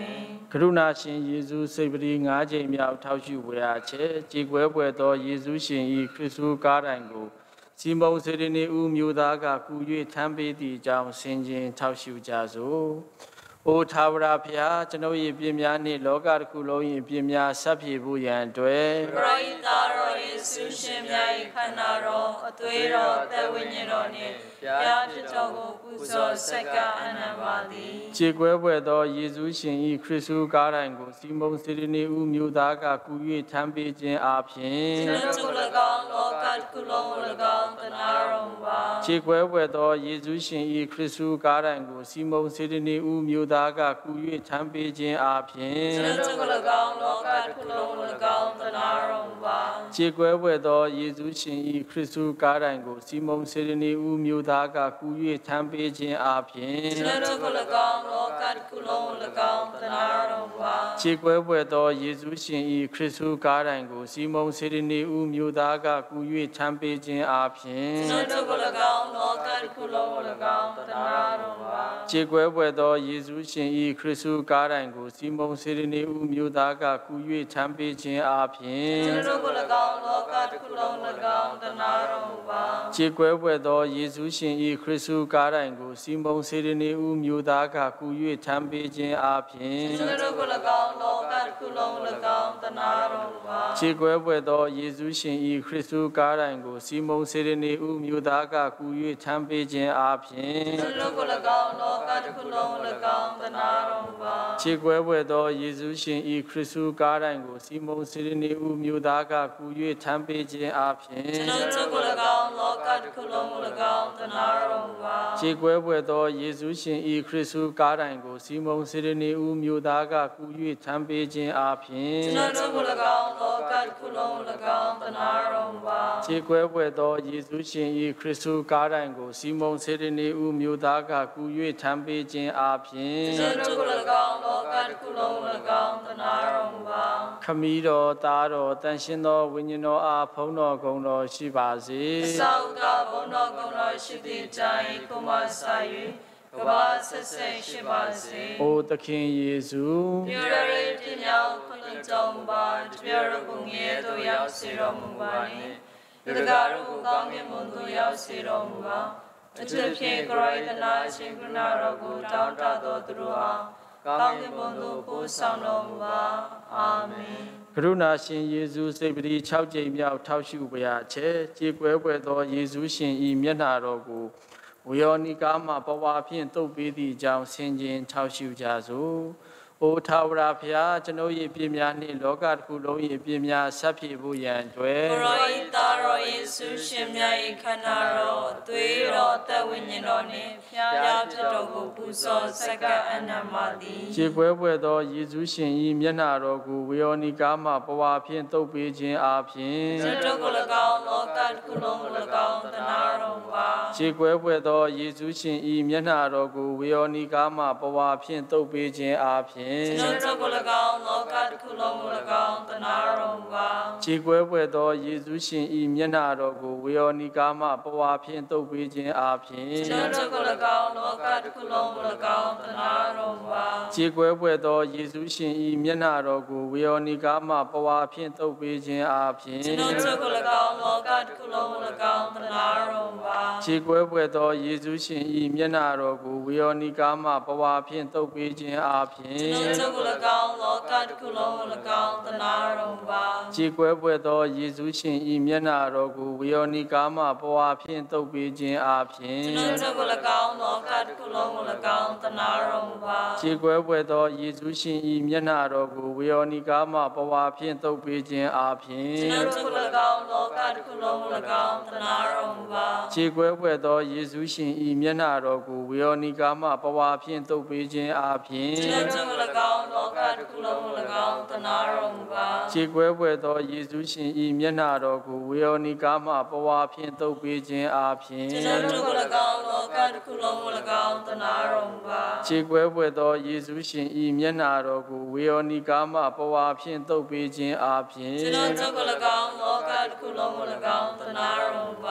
ကရုဏာရှင်ယေရှုစိတ်ပရိငါးချိန်မြောက်ထောက်ရှုဝေအားချက်ကြေကွဲပွေသောယေရှုရှင်ဤခရစ်သူကားတိုင်ကိုစီမုံစေရနေဦးမျိုးသားကကူ၍ထမ်းပေးသည့်အကြောင်းဆင်ခြင်ထောက်ရှုကြစို့။အိုထာဝရဘုရားကျွန်ုပ်၏ပြင်းများနှင့်လောကတစ်ခုလုံး၏ပြင်းများဆက်ပြေဖို့ရန်အတွက်ပရိသတ်တော်ယေရှုရှင်မြတ်၏ခန္ဓာတော်အသွေးတော်သက်ဝိညာဉ်တော်နှင့်ဘုရားဖြစ်တော်ကိုပူဇော်ဆက်ကအနံပါသည်။ကြေကွဲပွေသောယေရှုရှင်၏ခရစ်သူကားတိုင်ကိုစီမုံစေရနေဦးမျိုးသားကကူ၍ထမ်းပေးခြင်းအပြင်ကျွန်ုပ်တို့၎င်းလောကတစ်ခုလုံးကို၎င်းတနာတော်ပါကြေကွဲပွေသောယေရှုရှင်၏ခရစ်သူကားတိုင်ကိုစီမုံစေရနေဦးမျိုးသားကကူ၍ထမ်းပေးခြင်းအပြင်ကျွန်ုပ်တို့၎င်းလောကတစ်ခုလုံးကို၎င်းတနာတော်ပါကြေကွဲပွေသောယေရှုရှင်၏ခရစ်သူကားတိုင်ကိုစီမုံစေရနေဦးမျိုးသားကကူ၍ထမ်းပေးခြင်းအပြင်ကျွန်ုပ်တို့၎င်းလောကတစ်ခုလုံးကို၎င်းတနာတော်ပါကြေကွဲပွေသောယေရှုရှင်၏ခရစ်သူကားတိုင်ကိုစီမုံစေရနေဦးမျိုးသားကကူ၍ထမ်းပေးခြင်းအပြင်ကျွန်ုပ်တို့၎င်းလောကတစ်ခုလုံးကို၎င်းတနာတော်ပါကြေကွဲပွေသောယေရှုရှင်၏ခရစ်သူကားတိုင်ကိုစီမုံစေရနေဦးမျိုးသားကကူ၍ထမ်းပေးခြင်းအပြင်ကျွန်ုပ်တို့၎င်းလောကတစ်ခုလုံးကို၎င်းတနာတော်ပါကြေကွဲပွေသောယေရှုရှင်၏ခရစ်သူကားတိုင်ကိုစီမုံစေရနေဦးမျိုးသားကကူ၍ထမ်းပေးခြင်းအပြင်ကျွန်ုပ်တို့၎င်းလောကတစ်ခုလုံးကို၎င်းတနာတော်ပါကြေကွဲပွေသောယေရှုရှင်၏ခရစ်သူကားတိုင်ကိုစီမုံစေရနေဦးမျိုးသားကကူ၍ထမ်းပေးခြင်းအပြင်ကျွန်ုပ်တို့၎င်းလောကတစ်ခုလုံးကို၎င်းတနာတော်ပါကြေကွဲပွေသောယေရှုရှင်၏ခရစ်သူကားတိုင်ကိုစီမုံစေရနေဦးမျိုးသားကကူ၍ထမ်းပေးခြင်းအပြင်ကျွန်ုပ်တို့၎င်းလောကတစ်ခုလုံးကို၎င်းတနာတော်ပါကြေကွဲပွေသောယေရှုရှင်၏ခရစ်သူကားတိုင်ကိုစီမုံစေရနေဦးမျိုးသားကကူ၍ထမ်းပေးခြင်းအပြင်ကျွန်ုပ်တို့၎င်းလောကတစ်ခုလုံးကို၎င်းတနာတော်ပါကြေကွဲပွေသောယေရှုရှင်၏ခရစ်သူကားတိုင်ကိုစီမုံစေရနေဦးမျိုးသားကကူ၍ထမ်းပေးခြင်းအပြင်ကျွန်ုပ်တို့၎င်းလောကတစ်ခုလုံးကို၎င်းတနာတော်ပါခမည်းတော်သားတော်တန်ရှင်းသောဝိညာဉ်တော်အားဖုံးတော်ဂုဏ်တော်ရှိပါစေ။သောကဘုံတော်ဂုဏ်တော်ရှိသည့်တိုင်ကိုမဆိုင်၍ကဘာဆက်ဆက်ရှိပါစေ။အိုသခင်ယေရှုပြုရတဲ့ပြည့်မြောက်ခွင့်ကြောင့်ပါတပြည့်တော်ကိုငြဲတော်ရောက်စေတော်မူပါနှင့်။တကားတော်ကိုကောင်းမြတ်မွန်သူရောက်စေတော်မူပါ။အထူးဖြင့်ခရစ်သနာရှင်ကရုဏာတော်ကိုတောင်းတတော်သူတို့အားကောင်းမြတ်မွန်သူပို့ဆောင်တော်မူပါ။အာမင်ကရုဏာရှင်ယေရှုစိတ်ပရိ၆ကြိမ်မြောက်ထောက်ရှုပါရချက်ကြေကွဲပွေသောယေရှုရှင်ဤမျက်နှာတော်ကိုဝေယောနိကာမှပဝါဖြင့်တုပ်ပေးသည့်အကြောင်းဆင်ခြင်ထောက်ရှုကြစို့။အိုထာဝရဘုရားကျွန်ုပ်၏ပြည့်များနှင့်လောကတစ်ခုလုံး၏ပြည့်များဆက်ပြေဖို့ရန်အတွက်ပရိသတ်တော်ယေရှုရှင်မြတ်၏ခန္ဓာတော်အသွေးတော်သက်ဝိညာဉ်တော်နှင့်ဘုရားဖြစ်တော်ကိုပူဇော်ဆက်ကအနံပါသည်ကြေကွဲပွေသောယေရှုရှင်၏မျက်နှာတော်ကိုဝေယောနိကာမှပဝါဖြင့်တုပ်ပေးခြင်းအပြင်ကျွန်ုပ်ကို၎င်းလောကတစ်ခုလုံးကို၎င်းတနာတော်ပါကြေကွဲပွေသောယေရှုရှင်၏မျက်နှာတော်ကိုဝေယောနိကာမှပဝါဖြင့်တုပ်ပေးခြင်းအပြင်ကျွန်ုပ်ကို၎င်းလောကတစ်ခုလုံးကို၎င်းတနာတော်ပါကြေကွဲပွေသောယေရှုရှင်၏မျက်နှာတော်ကိုဝေယောနိကာမှပဝါဖြင့်တုပ်ပေးခြင်းအပြင်ကျွန်ုပ်ကို၎င်းလောကတစ်ခုလုံးကို၎င်းတနာတော်ပါကြေကွဲပွေသောယေရှုရှင်၏မျက်နှာတော်ကိုဝေယောနိကာမှပဝါဖြင့်တုပ်ပေးခြင်းအပြင်ကျွန်ုပ်ကို၎င်းလောကတစ်ခုလုံးကို၎င်းတနာတော်ပါကြေကွဲပွေသောယေရှုရှင်၏မျက်နှာတော်ကိုဝေယောနိကာမှပဝါဖြင့်တုပ်ပေးခြင်းအပြင်ကျွန်ုပ်ကို၎င်းလောကတစ်ခုလုံးကို၎င်းတနာတော်ပါကြေကွဲပွေသောယေရှုရှင်၏မျက်နှာတော်ကိုဝေယောနိကာမှပဝါဖြင့်တုပ်ပေးခြင်းအပြင်ကျွန်ုပ်ကို၎င်းလောကတစ်ခုလုံးကို၎င်းတနာတော်ပါကြေကွဲပွေသောယေရှုရှင်၏မျက်နှာတော်ကိုဝေယောနိကာမှပဝါဖြင့်တုပ်ပေးခြင်းအပြင်ကျွန်ုပ်ကို၎င်းလောကတစ်ခုလုံးကို၎င်းတနာတော်ပါကြေကွဲပွေသောယေရှုရှင်၏မျက်နှာတော်ကိုဝေယောနိကာမှပဝါဖြင့်တုပ်ပေးခြင်းအပြင်ကျွန်ုပ်ကို၎င်းလောကတစ်ခုလုံးကို၎င်းတနာတော်ပါကြေကွဲပွေသောယေရှုရှင်၏မျက်နှာတော်ကိုဝေယောနိကာမှပဝါဖြင့်တုပ်ပေးခြင်းအပြင်ကျွန်ုပ်ကို၎င်းလောကတစ်ခုလုံးကို၎င်းတနာတော်ပါကြေကွဲပွေသောယေရှုရှင်၏မျက်နှာတော်ကိုဝေယောနိကာမှပဝါဖြင့်တုပ်ပေးခြင်းအပြင်ကျွန်ုပ်ကို၎င်းလောကတစ်ခုလုံးကို၎င်းတနာတော်ပါခ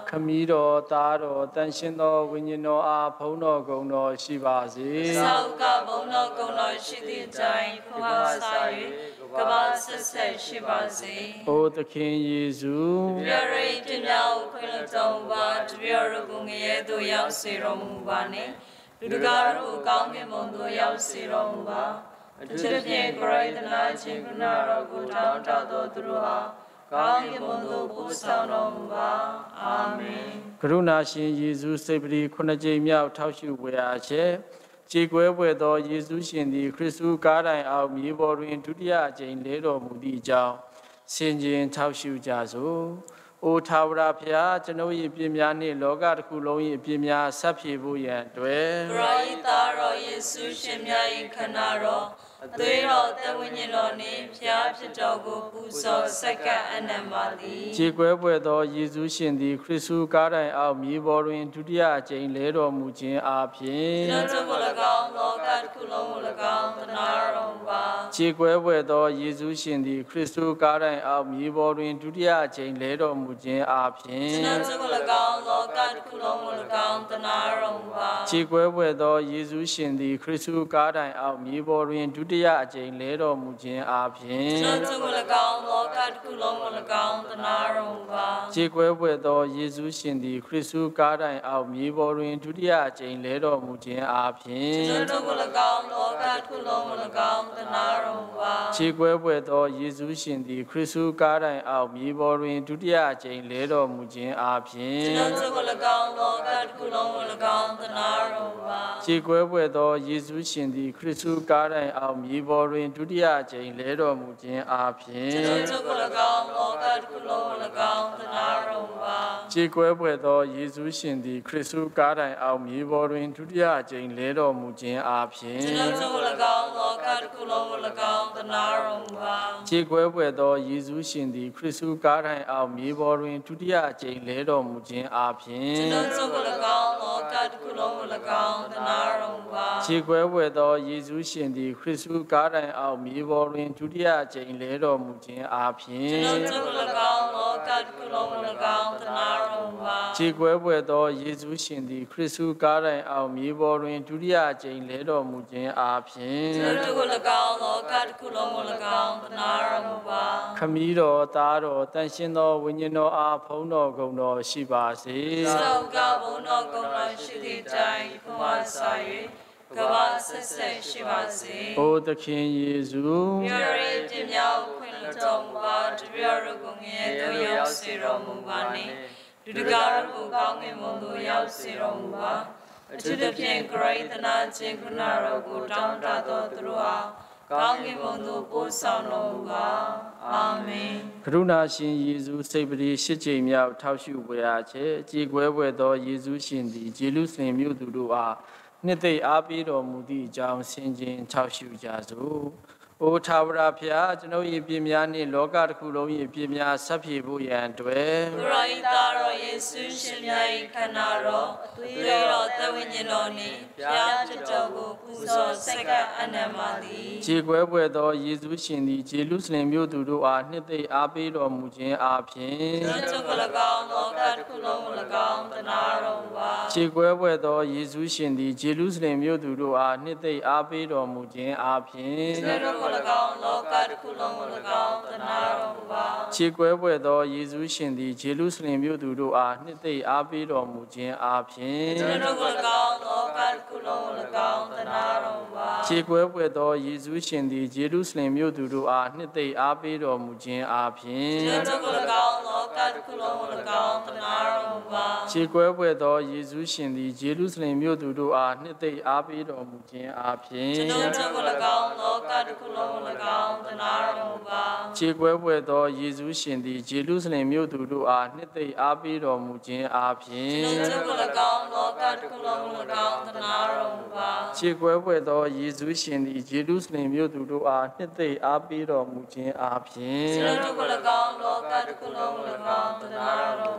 ခမည်းတော်သားတော်တန်ရှင်သောဝိညာဉ်တော်အားဖုံးတော်ကုန်တော်ရှိပါစေသောကဘုံတော်ကုန်တော်ရှိသည့်တိုင်ခွာစာ၍ကဘာဆက်ဆက်ရှိပါစေအိုသခင်ယေရှုပြရိတ်ပြမြောက်ခွင့်တော်ပါတပြရကုငရဲသို့ရောက်စေတော်မူပါနှင့်လူတကာတို့ကောင်းကင်ဘုံသို့ရောက်စေတော်မူပါအထူးဖြင့်ခရစ်နာခြင်းကနာတော်ကိုတောင်းတတော်သူတို့အားကောင်းကင်ဘုံသို့ပို့ဆောင်တော်မူပါအာမင်ကရုဏာရှင်ယေရှုစိတ်ပရိခုနှစ်ကြိမ်မြောက်ထောက်ရှုဝေအားချက်ခြေကွဲပွဲသောယေရှုရှင်သည်ခရစ်သူကားတိုင်အောင်မြေပေါ်တွင်ဒုတိယအကြိမ်လဲတော်မူသည့်အကြောင်းဆင်ခြင်ထောက်ရှုကြစို့။အိုထာဝရဘုရားကျွန်ုပ်၏အပြစ်များနှင့်လောကတစ်ခုလုံး၏အပြစ်များဆက်ဖြေဖို့ရန်အတွက်ခရစ်သားတော်ယေရှုရှင်မြတ်၏ခန္ဓာတော်အသွေးတော်တဝိညာဉ်တော်နှင့်ဖျားဖြစ်တော်ကိုပူဇော်ဆက်ကပ်အနံပါသည်ခြေကွဲပွဲသောယေရှုရှင်သည်ခရစ်သူကားတိုင်အောင်မြေပေါ်တွင်ဒုတိယအကြိမ်လဲတော်မူခြင်းအပြင်ကျွန်တော်ကို၎င်းလောကတစ်ခုလုံးကို၎င်းသနာတော်ပါခြေကွဲပွဲသောယေရှုရှင်သည်ခရစ်သူကားတိုင်အောင်မြေပေါ်တွင်ဒုတိယအကြိမ်လဲတော်မူခြင်းအပြင်ကျွန်တော်ကို၎င်းလောကတစ်ခုလုံးကို၎င်းသနာတော်ပါခြေကွဲပွဲသောယေရှုရှင်သည်ခရစ်သူကားတိုင်အောင်မြေပေါ်တွင်ဒုတိယအကြိမ်လဲတော်မူခြင်းအပြင်ကျွန်တော်ကို၎င်းလောကတစ်ခုလုံးကို၎င်းသနာတော်ပါခြေကွဲပွဲသောယေရှုရှင်သည်ခရစ်သူကားတိုင်အောင်မြေပေါ်တွင်ဒုတိယအကြိမ်လဲတော်မူခြင်းအပြင်ကျွန်တော်ကို၎င်းလောကတစ်ခုလုံးကို၎င်းသနာတော်ပါခြေကွဲပွဲသောယေရှုရှင်သည်ခရစ်သူကားတိုင်အောင်မြေပေါ်တွင်ဒုတိယအကြိမ်လဲတော်မူခြင်းအပြင်ကျွန်တော်ကို၎င်းလောကတစ်ခုလုံးကို၎င်းသနာတော်ပါခြေကွဲပွဲသောယေရှုရှင်သည်ခရစ်သူကားတိုင်အောင်မြေပေါ်တွင်ဒုတိယအကြိမ်လဲတော်မူခြင်းအပြင်ကျွန်တော်ကို၎င်းလောကတစ်ခုလုံးကို၎င်းသနာတော်ပါခြေကွဲပွဲသောယေရှုရှင်သည်ခရစ်သူကားတိုင်အောင်မြေပေါ်တွင်ဒုတိယအကြိမ်လဲတော်မူခြင်းအပြင်ကျွန်တော်ကို၎င်းလောကတစ်ခုလုံးကို၎င်းသနာတော်ပါခြေကွဲပွဲသောယေရှုရှင်သည်ခရစ်သူကားတိုင်အောင်မြေပေါ်တွင်ဒုတိယအကြိမ်လဲတော်မူခြင်းအပြင်ကျွန်တော်ကို၎င်းလောကတစ်ခုလုံးကို၎င်းသနာတော်ပါခြေကွဲပွဲသောယေရှုရှင်သည်ခရစ်သူကားတိုင်အောင်မြေပေါ်တွင်ဒုတိယအကြိမ်လဲတော်မူခြင်းအပြင်ကျွန်တော်ကို၎င်းလောကတစ်ခုလုံးကို၎င်းသနာတော်ပါခြေကွဲပွဲသောယေရှုရှင်သည်ခရစ်သူကားတိုင်အောင်မြေပေါ်တွင်ဒုတိယအကြိမ်လဲတော်မူခြင်းအပြင်ကျွန်တော်ကို၎င်းလောကတစ်ခုလုံးကို၎င်းသနာတော်ပါခမည်းတော်သားတော်တန်ရှင်သောဝိညာဉ်တော်အားဖုံးတော်ကုန်တော်ရှိပါစေသောကဘုံတော်ကုန်တော်ရှိသည့်တိုင်ဘဝစာ၍ကဘာဆက်ဆက်ရှိပါစေ။အိုသခင်ယေရှုပြရိတ်ပြမြောက်ခွင့်တော်မူပါတပြရကုငယ်သို့ရောက်စေတော်မူပါနှင့်လူတကာတို့ကိုကောင်းကင်ဘုံသို့ရောက်စေတော်မူပါအထူးသဖြင့်ခရစ်နာခြင်းကနာတော်ကိုတောင်းတတော်သူတို့အားကောင်းကင်ဘုံသို့ပို့ဆောင်တော်မူပါအာမင်ကရုဏာရှင်ယေရှုစိတ်ပရိရှစ်ကြိမ်မြောက်ထောက်ရှုဝေအားချက်ကြည်ကွဲပွဲသောယေရှုရှင်သည်ဂျေရုဆလင်မြို့သူတို့အားနှစ်သိအားပေးတော်မူသည့်အကြောင်းဆင်ခြင်ထောက်ရှုကြစို့။အိုထာဝရဘုရားကျွန်ုပ်၏ပြည့်များနှင့်လောကတစ်ခုလုံး၏ပြည့်များဆက်ဖြေဖို့ရန်အတွက်ခရစ်သားတော်ယေရှုရှင်မြတ်၏ခန္ဓာတော်အသွေးတော်တဝိညာဉ်တော်နှင့်ဖျားဖြစ်တော်ကိုပူဇော်ဆက်ကပ်အနံပါသည်ခြေကွဲပွဲသောယေရှုရှင်သည်ဂျေရုဆလင်မြို့သူတို့အားနှစ်သိအားပေးတော်မူခြင်းအပြင်ကျွန်တော်ကို၎င်းလောကတစ်ခုလုံးကို၎င်းသနာတော်ပါခြေကွဲပွဲသောယေရှုရှင်သည်ဂျေရုဆလင်မြို့သူတို့အားနှစ်သိအားပေးတော်မူခြင်းအပြင်ကျွန်တော်ကို၎င်းလောကတစ်ခုလုံးကို၎င်းသနာတော်ပါခြေကွဲပွဲသောယေရှုရှင်သည်ဂျေရုဆလင်မြို့သူတို့အားနှစ်သိအားပေးတော်မူခြင်းအပြင်ကျွန်တော်ကို၎င်းလောကတစ်ခုလုံးကို၎င်းသနာတော်ပါခြေကွဲပွဲသောယေရှုရှင်သည်ဂျေရုဆလင်မြို့သူတို့အားနှစ်သိအားပေးတော်မူခြင်းအပြင်ကျွန်တော်ကို၎င်းလောကတစ်ခုလုံးကို၎င်းသနာတော်ပါခြေကွဲပွဲသောယေရှုရှင်သည်ဂျေရုဆလင်မြို့သူတို့အားနှစ်သိအားပေးတော်မူခြင်းအပြင်ကျွန်တော်ကို၎င်းလောကတစ်ခုလုံးကို၎င်းသနာတော်ပါခြေကွဲပွဲသောယေရှုရှင်သည်ဂျေရုဆလင်မြို့သူတို့အားနှစ်သိအားပေးတော်မူခြင်းအပြင်ကျွန်တော်ကို၎င်းလောကတစ်ခုလုံးကို၎င်းသနာတော်ပါခြေကွဲပွဲသောယေရှုရှင်သည်ဂျေရုဆလင်မြို့သူတို့အားနှစ်သိအားပေးတော်မူခြင်းအပြင်ကျွန်တော်ကို၎င်းလောကတစ်ခုလုံးကို၎င်းသနာတော်ပါ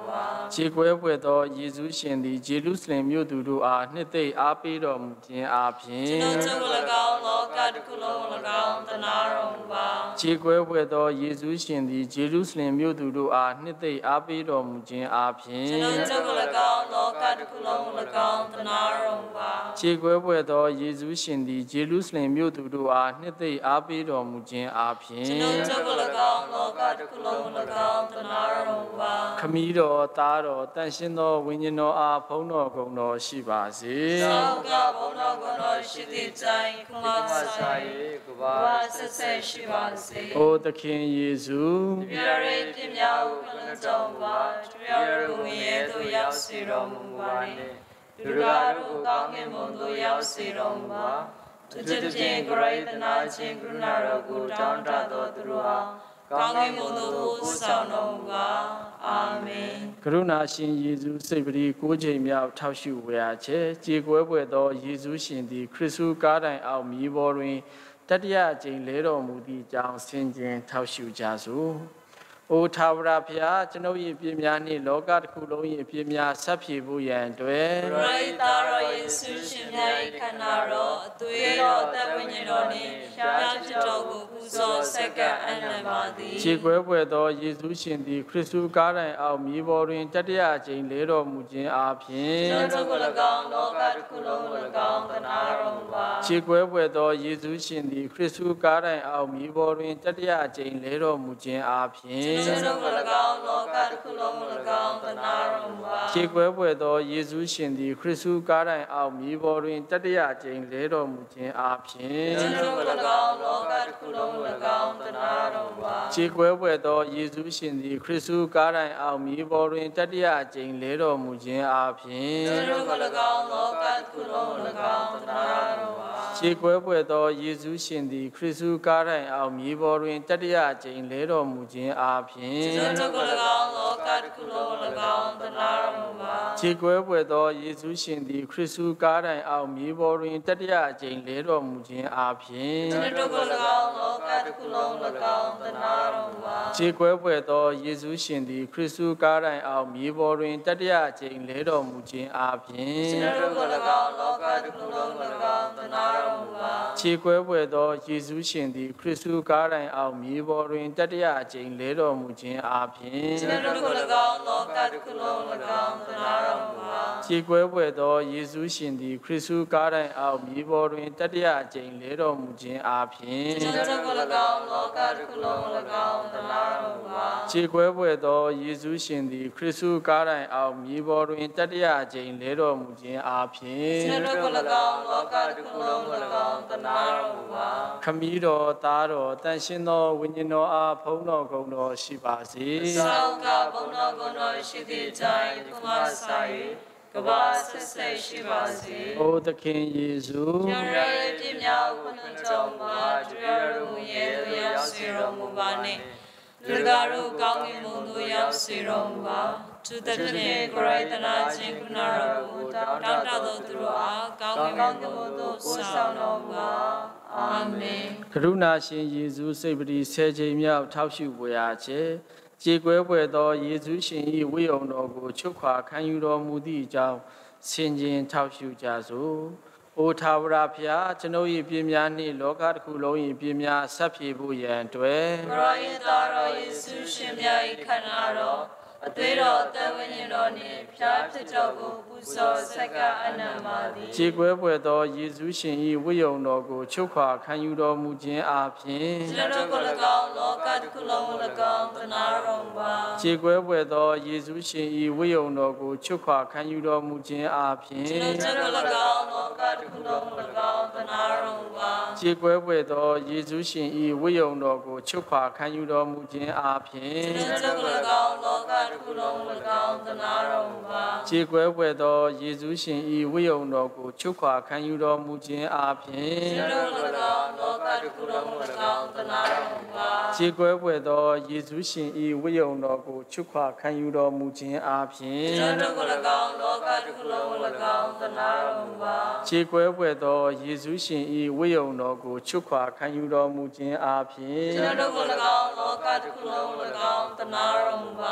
ခြေကွဲပွေသောယေရှုရှင်သည်ဂျေရုဆလင်မြို့သူတို့အားနှစ်သိမ့်အားပေးတော်မူခြင်းအားဖြင့်ကျွန်ုပ်တို့ကို၎င်းလောကတစ်ခုလုံးကို၎င်းတနာတော်မူပါခြေကွဲပွေသောယေရှုရှင်သည်ဂျေရုဆလင်မြို့သူတို့အားနှစ်သိမ့်အားပေးတော်မူခြင်းအားဖြင့်ကျွန်ုပ်တို့ကို၎င်းလောကတစ်ခုလုံးကို၎င်းတနာတော်မူပါခြေကွဲပွေသောယေရှုရှင်သည်ဂျေရုဆလင်မြို့သူတို့အားနှစ်သိမ့်အားပေးတော်မူခြင်းအားဖြင့်ကျွန်ုပ်တို့ကို၎င်းလောကတစ်ခုလုံးကို၎င်းတနာတော်မူပါခမည်းတော်သားတော်တန်ရှင်းသောဝိညာဉ်တော်အားဖုံးတော်ကုန်တော်ရှိပါစေ။သောကဘုံတော်ကုန်တော်ရှိသည့်တိုင်ခုမှဆိုင်ကဘာဆက်ဆက်ရှိပါစေ။အိုသခင်ယေရှုတပြည့်ရည်ပြည့်မြောက်ခလုံးတော်ပါတပြည့်ရည်ကိုရဲသို့ရောက်စေတော်မူပါနဲ့။သူတို့ကိုကောင်းကင်ဘုံသို့ရောက်စေတော်မူပါ။သူတို့ဖြင့်ဂရိတနာခြင်းကရုဏာတော်ကိုတောင်းတသောသူတို့အားကောင်းကင်ဘုံသို့ပို့ဆောင်တော်မူပါအာမင်ကရုဏာရှင်ယေရှုစိတ်ပရိကိုးချိန်မြောက်ထောက်ရှုဝေရခြင်းကြေကွဲပွေသောယေရှုရှင်သည်ခရစ်သူကားတိုင်အောင်မြေပေါ်တွင်တတိယအကြိမ်လဲတော်မူသည့်အကြောင်းဆင်ခြင်ထောက်ရှုကြစို့အိုထာဝရဘုရားကျွန်ုပ်၏ပြည့်များနှင့်လောကတစ်ခုလုံး၏ပြည့်များဆက်ဖြည့်ဖို့ရန်အတွက်ပရိသတ်တော်ယေရှုရှင်မြတ်၏ခန္ဓာတော်အသွေးတော်သက်ဝိညာဉ်တော်နှင့်ရှားဖြစ်တော်ကိုပူဇော်ဆက်ကပ်အံ့နံပါသည်ခြေကွဲပွေသောယေရှုရှင်သည်ခရစ်သူကားတိုင်အောင်မြေပေါ်တွင်တတိယအကြိမ်လဲတော်မူခြင်းအားဖြင့်ကျွန်တော်ကို၎င်းလောကတစ်ခုလုံးကို၎င်းသနာတော်မူပါခြေကွဲပွေသောယေရှုရှင်သည်ခရစ်သူကားတိုင်အောင်မြေပေါ်တွင်တတိယအကြိမ်လဲတော်မူခြင်းအားဖြင့်ကျွန်တော်ကို၎င်းလောကတစ်ခုလုံးကို၎င်းသနာတော်မူပါခြေကွဲပွေသောယေရှုရှင်သည်ခရစ်သူကားတိုင်အောင်မြေပေါ်တွင်တတိယအကြိမ်လဲတော်မူခြင်းအားဖြင့်ကျွန်တော်ကို၎င်းလောကတစ်ခုလုံးကို၎င်းသနာတော်မူပါခြေကွဲပွေသောယေရှုရှင်သည်ခရစ်သူကားတိုင်အောင်မြေပေါ်တွင်တတိယအကြိမ်လဲတော်မူခြင်းအားဖြင့်ကျွန်တော်ကို၎င်းလောကတစ်ခုလုံးကို၎င်းသနာတော်မူပါခြေကွဲပွေသောယေရှုရှင်သည်ခရစ်သူကားတိုင်အောင်မြေပေါ်တွင်တတိယအကြိမ်လဲတော်မူခြင်းအားဖြင့်ကျွန်တော်ကို၎င်းလောကတစ်ခုလုံးကို၎င်းသနာတော်မူပါခြေကွဲပွေသောယေရှုရှင်သည်ခရစ်သူကားတိုင်အောင်မြေပေါ်တွင်တတိယအကြိမ်လဲတော်မူခြင်းအားဖြင့်ကျွန်တော်ကို၎င်းလောကတစ်ခုလုံးကို၎င်းသနာတော်မူပါခြေကွဲပွေသောယေရှုရှင်သည်ခရစ်သူကားတိုင်အောင်မြေပေါ်တွင်တတိယအကြိမ်လဲတော်မူခြင်းအားဖြင့်ကျွန်တော်ကို၎င်းလောကတစ်ခုလုံးကို၎င်းသနာတော်မူပါခြေကွဲပွေသောယေရှုရှင်သည်ခရစ်သူကားတိုင်အောင်မြေပေါ်တွင်တတိယအကြိမ်လဲတော်မူခြင်းအားဖြင့်ကျွန်တော်ကို၎င်းလောကတစ်ခုလုံးကို၎င်းသနာတော်မူပါခြေကွဲပွေသောယေရှုရှင်သည်ခရစ်သူကားတိုင်အောင်မြေပေါ်တွင်တတိယအကြိမ်လဲတော်မူခြင်းအားဖြင့်ကျွန်တော်ကို၎င်းလောကတစ်ခုလုံးကို၎င်းသနာတော်မူပါခြေကွဲပွေသောယေရှုရှင်သည်ခရစ်သူကားတိုင်အောင်မြေပေါ်တွင်တတိယအကြိမ်လဲတော်မူခြင်းအားဖြင့်ကျွန်တော်ကို၎င်းလောကတစ်ခုလုံးကို၎င်းသနာတော်မူပါခမည်းတော်သားတော်တန်ရှင်းသောဝိညာဉ်တော်အားဖုံးတော်ကုန်တော်ရှိပါစေသောကဘုံတော်ကုန်တော်ရှိသည့်တိုင်ခုမှဆိုင်ကဘာဆက်ဆက်ရှိပါစေ။အိုသခင်ယေရှုကျွန်တော်ရဲ့ပြည့်မြောက်ခွင့်တော်မှာကျွန်တော်တို့ရဲ့လူရောက်စေတော်မူပါနှင့်လူကားတို့ကောင်းကင်ဘုံသို့ရောက်စေတော်မူပါသူတည်းဖြင့်ကိုယ်ရတနာခြင်းကုနာတော်ကိုတောင်းတသောသူတို့အားကောင်းကင်ဘုံသို့ပို့ဆောင်တော်မူပါအာမင်ကရုဏာရှင်ယေရှုစိတ်ပရိဆယ်ချိန်မြောက်ထောက်ရှုဝေရခြင်းခြေကွဲပွေသောယေရှုရှင်၏ဝိယုံတော်ကိုချုပ်ခွာခံယူတော်မူသည့်အကြောင်းဆင်ခြင်ထောက်ရှုကြစို့။အိုထာဝရဘုရားကျွန်ုပ်၏ပြည့်များနှင့်လောကတစ်ခုလုံး၏ပြည့်များဆက်ဖြည့်ဖို့ရန်အတွက်ပရိသတ်တော်ယေရှုရှင်မြတ်၏ခန္ဓာတော်အသွေးတော်တဝိညာဉ်တော်နှင့်ဖြားဖြစ်တော်ကိုပူဇော်ဆက်ကပ်အံ့နံပါသည်ခြေကွဲပွေသောယေရှုရှင်၏ဝိယုံတော်ကိုချုပ်ခွာခံယူတော်မူခြင်းအပြင်ကျွန်တော်ကို၎င်းလောကတစ်ခုလုံးကို၎င်းသနာတော်မူပါခြေကွဲပွေသောယေရှုရှင်၏ဝိယုံတော်ကိုချုပ်ခွာခံယူတော်မူခြင်းအပြင်ကျွန်တော်ကို၎င်းလောကတစ်ခုလုံးကို၎င်းသနာတော်မူပါခြေကွဲပွေသောယေရှုရှင်၏ဝိယုံတော်ကိုချုပ်ခွာခံယူတော်မူခြင်းအပြင်ကျွန်တော်ကို၎င်းလောကတစ်ခုလုံးကို၎င်းသနာတော်မူပါခြေကွဲပွေသောယေရှုရှင်၏ဝိယုံတော်ကိုချုပ်ခွာခံယူတော်မူခြင်းအပြင်ကျွန်တော်ကို၎င်းလောကတစ်ခုလုံးကို၎င်းသနာတော်မူပါခြေကွဲပွေသောယေရှုရှင်၏ဝိယုံတော်ကိုချုပ်ခွာခံယူတော်မူခြင်းအပြင်ကျွန်တော်ကို၎င်းလောကတစ်ခုလုံးကို၎င်းသနာတော်မူပါခြေကွဲပွေသောယေရှုရှင်၏ဝိယုံတော်ကိုချုပ်ခွာခံယူတော်မူခြင်းအပြင်ကျွန်တော်ကို၎င်းလောကတစ်ခုလုံးကို၎င်းသနာတော်မူပါခြေ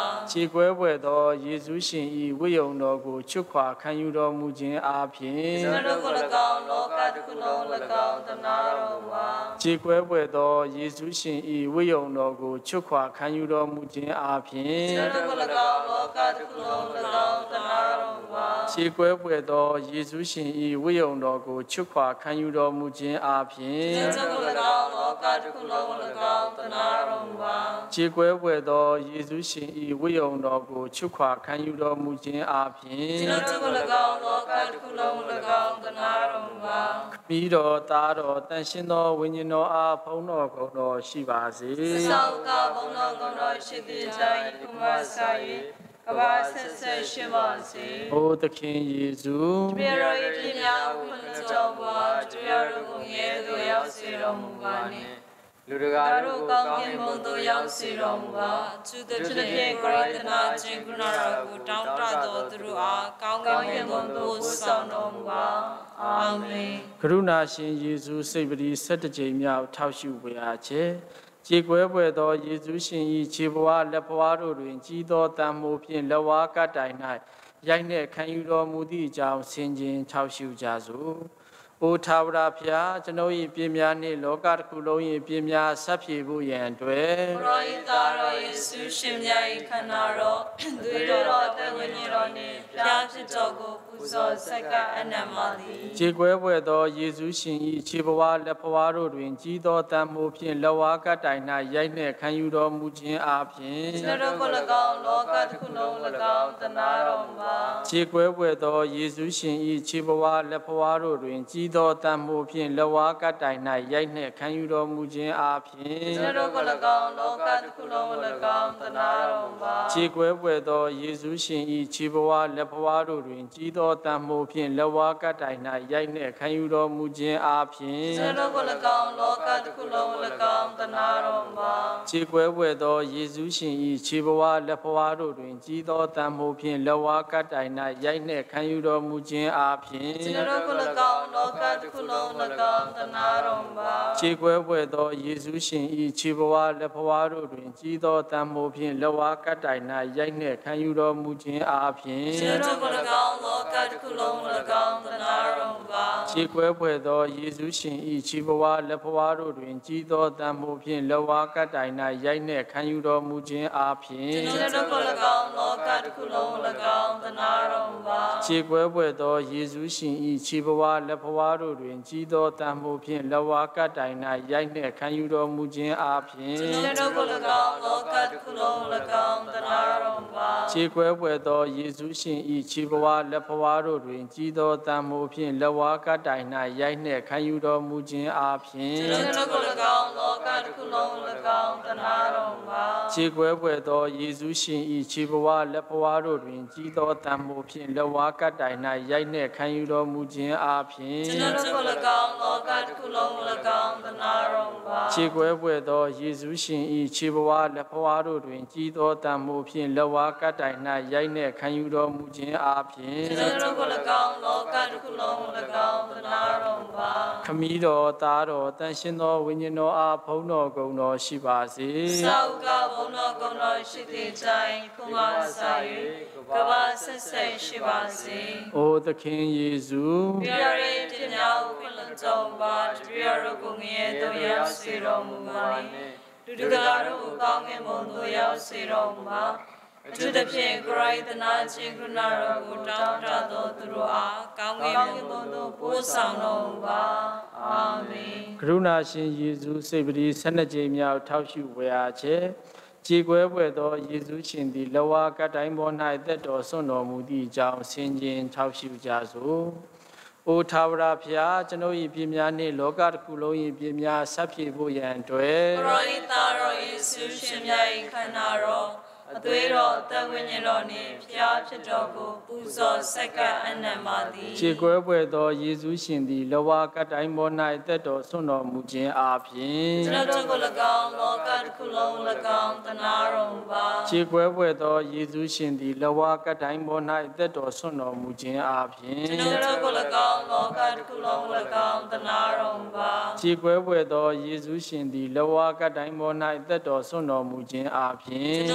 ကွဲပွေသောယေရှုရှင်၏ဝိယုံတော်ကိုချွတ်ခွာခံယူတော်မူခြင်းအားဖြင့်ကျွန်တော်ကို၎င်းလောကတစ်ခုလုံး၎င်းတနာတော်မူပါခြေကွဲပွေသောယေရှုရှင်၏ဝိယုံတော်ကိုချွတ်ခွာခံယူတော်မူခြင်းအားဖြင့်ကျွန်တော်ကို၎င်းလောကတစ်ခုလုံး၎င်းတနာတော်မူပါခြေကွဲပွေသောယေရှုရှင်၏ဝိယုံတော်ကိုချွတ်ခွာခံယူတော်မူခြင်းအားဖြင့်ကျွန်တော်ကို၎င်းလောကတစ်ခုလုံး၎င်းတနာတော်မူပါခြေကွဲပွေသောယေရှုရှင်၏ဝိယုံတော်ကိုချွတ်ခွာခံယူတော်မူခြင်းအားဖြင့်ကျွန်တော်ကို၎င်းလောကတစ်ခုလုံး၎င်းတနာတော်မူပါပြီးတော်သားတော်တန်ရှင်းသောဝိညာဉ်တော်အားဖုံးတော်ကုန်တော်ရှိပါစေသောကဘုံတော်ကုန်တော်ရှိသည့်တိုင်းကုမဆာယေကဘာဆက်ဆက်ရှိပါစေ။အိုသခင်ယေရှုတပည့်တော်၏ပြည့်မြောက်ခွင့်တော်ပါတပည့်တော်ကိုငယ်သို့ရောက်စေတော်မူပါနှင့်လူတကာတို့ကောင်းကင်ဘုံသို့ရောက်စေတော်မူပါသူတို့ဖြစ်တဲ့ဂရိတနာခြင်းကုဏတော်ကိုတောင်းတတော်သူတို့အားကောင်းကင်ဘုံသို့ဆောင်တော်မူပါအာမင်ကရုဏာရှင်ယေရှုစိတ်ပတိ၁၁ကြိမ်မြောက်ထောက်ရှုဝေအားခြင်းခြေကွဲပွေသောယေရှုရှင်၏ခြေဘဝလက်ဘဝတို့တွင်ကြီးသောတန်မိုးဖြင့်လက်ဝါးကတိုင်၌ရိုက်နှင့်ခံယူတော်မူသည့်အကြောင်းဆင်ခြင်ထောက်ရှုကြစို့။အိုထာဝရဘုရားကျွန်ုပ်၏ပြည့်များနှင့်လောကတစ်ခုလုံး၏ပြည့်များဆက်ဖြည့်ဖို့ရန်အတွက်ဘုရား၏သားတော်ယေရှုရှင်မြတ်၏ခန္ဓာတော်သွေးတော်တန်ဝိညာဉ်တော်နှင့်ဘုရားဖြစ်တော်ကိုပူဇော်ဆက်ကအနံ့ပါသည်ခြေကွဲပွေသောယေရှုရှင်၏ခြေဘဝလက်ဘဝတို့တွင်ကြီးသောတန်မိုးဖြင့်လက်ဝါးကတိုင်၌ရိုက်နှင့်ခံယူတော်မူခြင်းအားဖြင့်ကျွန်တော်ကို၎င်းလောကတစ်ခုလုံး၎င်းတနာတော်မူပါခြေကွဲပွေသောယေရှုရှင်၏ခြေဘဝလက်ဘဝတို့တွင်ကြီးသောတန်မိုးဖြင့်လက်ဝါးကတိုင်၌ရိုက်နှင့်ခံယူတော်မူခြင်းအားဖြင့်ကျွန်တော်ကို၎င်းလောကတစ်ခုလုံး၎င်းတနာတော်မူပါခြေကွဲပွေသောယေရှုရှင်၏ခြေဘဝလက်ဘဝတို့တွင်ကြီးသောတန်မိုးဖြင့်လက်ဝါးကတိုင်၌ရိုက်နှင့်ခံယူတော်မူခြင်းအားဖြင့်ကျွန်တော်ကို၎င်းလောကတစ်ခုလုံး၎င်းတနာတော်မူပါခြေကွဲပွေသောယေရှုရှင်၏ခြေဘဝလက်ဘဝတို့တွင်ကြီးသောတန်မိုးဖြင့်လက်ဝါးကတိုင်၌ရိုက်နှင့်ခံယူတော်မူခြင်းအားဖြင့်ကျွန်တော်ကို၎င်းလောကတစ်ခုလုံး၎င်းတနာတော်မူပါခြေကွဲပွေသောယေရှုရှင်၏ခြေဘဝလက်ဘဝတို့တွင်ကြီးသောတန်မိုးဖြင့်လက်ဝါးကတိုင်၌ရိုက်နှင့်ခံယူတော်မူခြင်းအားဖြင့်ကျွန်တော်ကို၎င်းလောကတစ်ခုလုံး၎င်းတနာတော်မူပါခြေကွဲပွေသောယေရှုရှင်၏ခြေဘဝလက်ဘဝတို့တွင်ကြီးသောတန်မိုးဖြင့်လက်ဝါးကတိုင်၌ရိုက်နှင့်ခံယူတော်မူခြင်းအားဖြင့်ကျွန်တော်ကို၎င်းလောကတစ်ခုလုံး၎င်းတနာတော်မူပါခြေကွဲပွေသောယေရှုရှင်၏ခြေဘဝလက်ဘဝတို့တွင်ကြီးသောတန်မိုးဖြင့်လက်ဝါးကတိုင်၌ရိုက်နှင့်ခံယူတော်မူခြင်းအားဖြင့်ကျွန်တော်ကို၎င်းလောကတစ်ခုလုံး၎င်းတနာတော်မူပါခြေကွဲပွေသောယေရှုရှင်၏ခြေဘဝလက်ဘဝတို့တွင်ကြီးသောတန်မိုးဖြင့်လက်ဝါးကတိုင်၌ရိုက်နှင့်ခံယူတော်မူခြင်းအားဖြင့်ကျွန်တော်ကို၎င်းလောကတစ်ခုလုံး၎င်းတနာတော်မူပါခြေကွဲပွေသောယေရှုရှင်၏ခြေဘဝလက်ဘဝတို့တွင်ကြီးသောတန်မိုးဖြင့်လက်ဝါးကတိုင်၌ရိုက်နှင့်ခံယူတော်မူခြင်းအားဖြင့်ကျွန်တော်ကို၎င်းလောကတစ်ခုလုံး၎င်းတနာတော်မူပါခြေကွဲပွေသောယေရှုရှင်၏ခြေဘဝလက်ဘဝတို့တွင်ကြီးသောတန်မိုးဖြင့်လက်ဝါးကတိုင်၌ရိုက်နှင့်ခံယူတော်မူခြင်းအားဖြင့်ကျွန်တော်ကို၎င်းလောကတစ်ခုလုံး၎င်းတနာတော်မူပါခမည်းတော်သားတော်တန်ရှင်းသောဝိညာဉ်တော်အားဖုံးတော်ကုန်တော်ရှိပါစေသောကဘုံတော်ကုန်တော်ရှိသည့်တိုင်းခုမှစ၍ကဘာဆက်ဆက်ရှိပါစေအိုသခင်ယေရှုပြည့်ရည်ပြည့်မြောက်ခွင့်လွှတ်တော်ပါတပည့်တော်ကိုငယ်တော်ရောက်စေတော်မူပါနှင့်လူတကာတို့ကိုကောင်းကင်ဘုံသို့ရောက်စေတော်မူပါအထူးသဖြင့်ဂရိတနာခြင်းကရုဏာတော်ကိုတောင်းတသောသူတို့အားကောင်းကင်ဘုံသို့ပို့ဆောင်တော်မူပါအာမင်ကရုဏာရှင်ယေရှုစိတ်ပတိ၁၂ကြိမ်မြောက်ထောက်ရှုဝေအားခြင်းခြေကွဲပွေသောယေရှုရှင်သည်လဝါကတိုင်းပေါ်၌သက်တော်ဆွံ့တော်မူသည့်အကြောင်းဆင်ခြင်ထောက်ရှုကြစို့။အိုထာဝရဘုရားကျွန်ုပ်၏ပြည့်များနှင့်လောကတစ်ခုလုံး၏ပြည့်များဆက်ဖြည့်ဖို့ရန်အတွက်ပရိသတ်တော်ယေရှုရှင်မြတ်၏ခန္ဓာတော်အသွေးတော်တန်ဝိညာဉ်တော်နှင့်ဖျားဖြစ်တော်ကိုပူဇော်ဆက်ကအနံ့ပါသည်ခြေကွဲပွေသောယေရှုရှင်သည်လဝါကတိုင်းပေါ်၌သက်တော်ဆွံ့တော်မူခြင်းအားဖြင့်ကျွန်တော်ကို၎င်းလောကတစ်ခုလုံး၎င်းတနာတော်မူပါခြေကွဲပွေသောယေရှုရှင်သည်လဝါကတိုင်းပေါ်၌သက်တော်ဆွံ့တော်မူခြင်းအားဖြင့်ကျွန်တော်ကို၎င်းလောကတစ်ခုလုံး၎င်းတနာတော်မူပါခြေကွဲပွေသောယေရှုရှင်သည်လဝါကတိုင်းပေါ်၌သက်တော်ဆွံ့တော်မူခြင်းအားဖြင့်ကျွန်တော်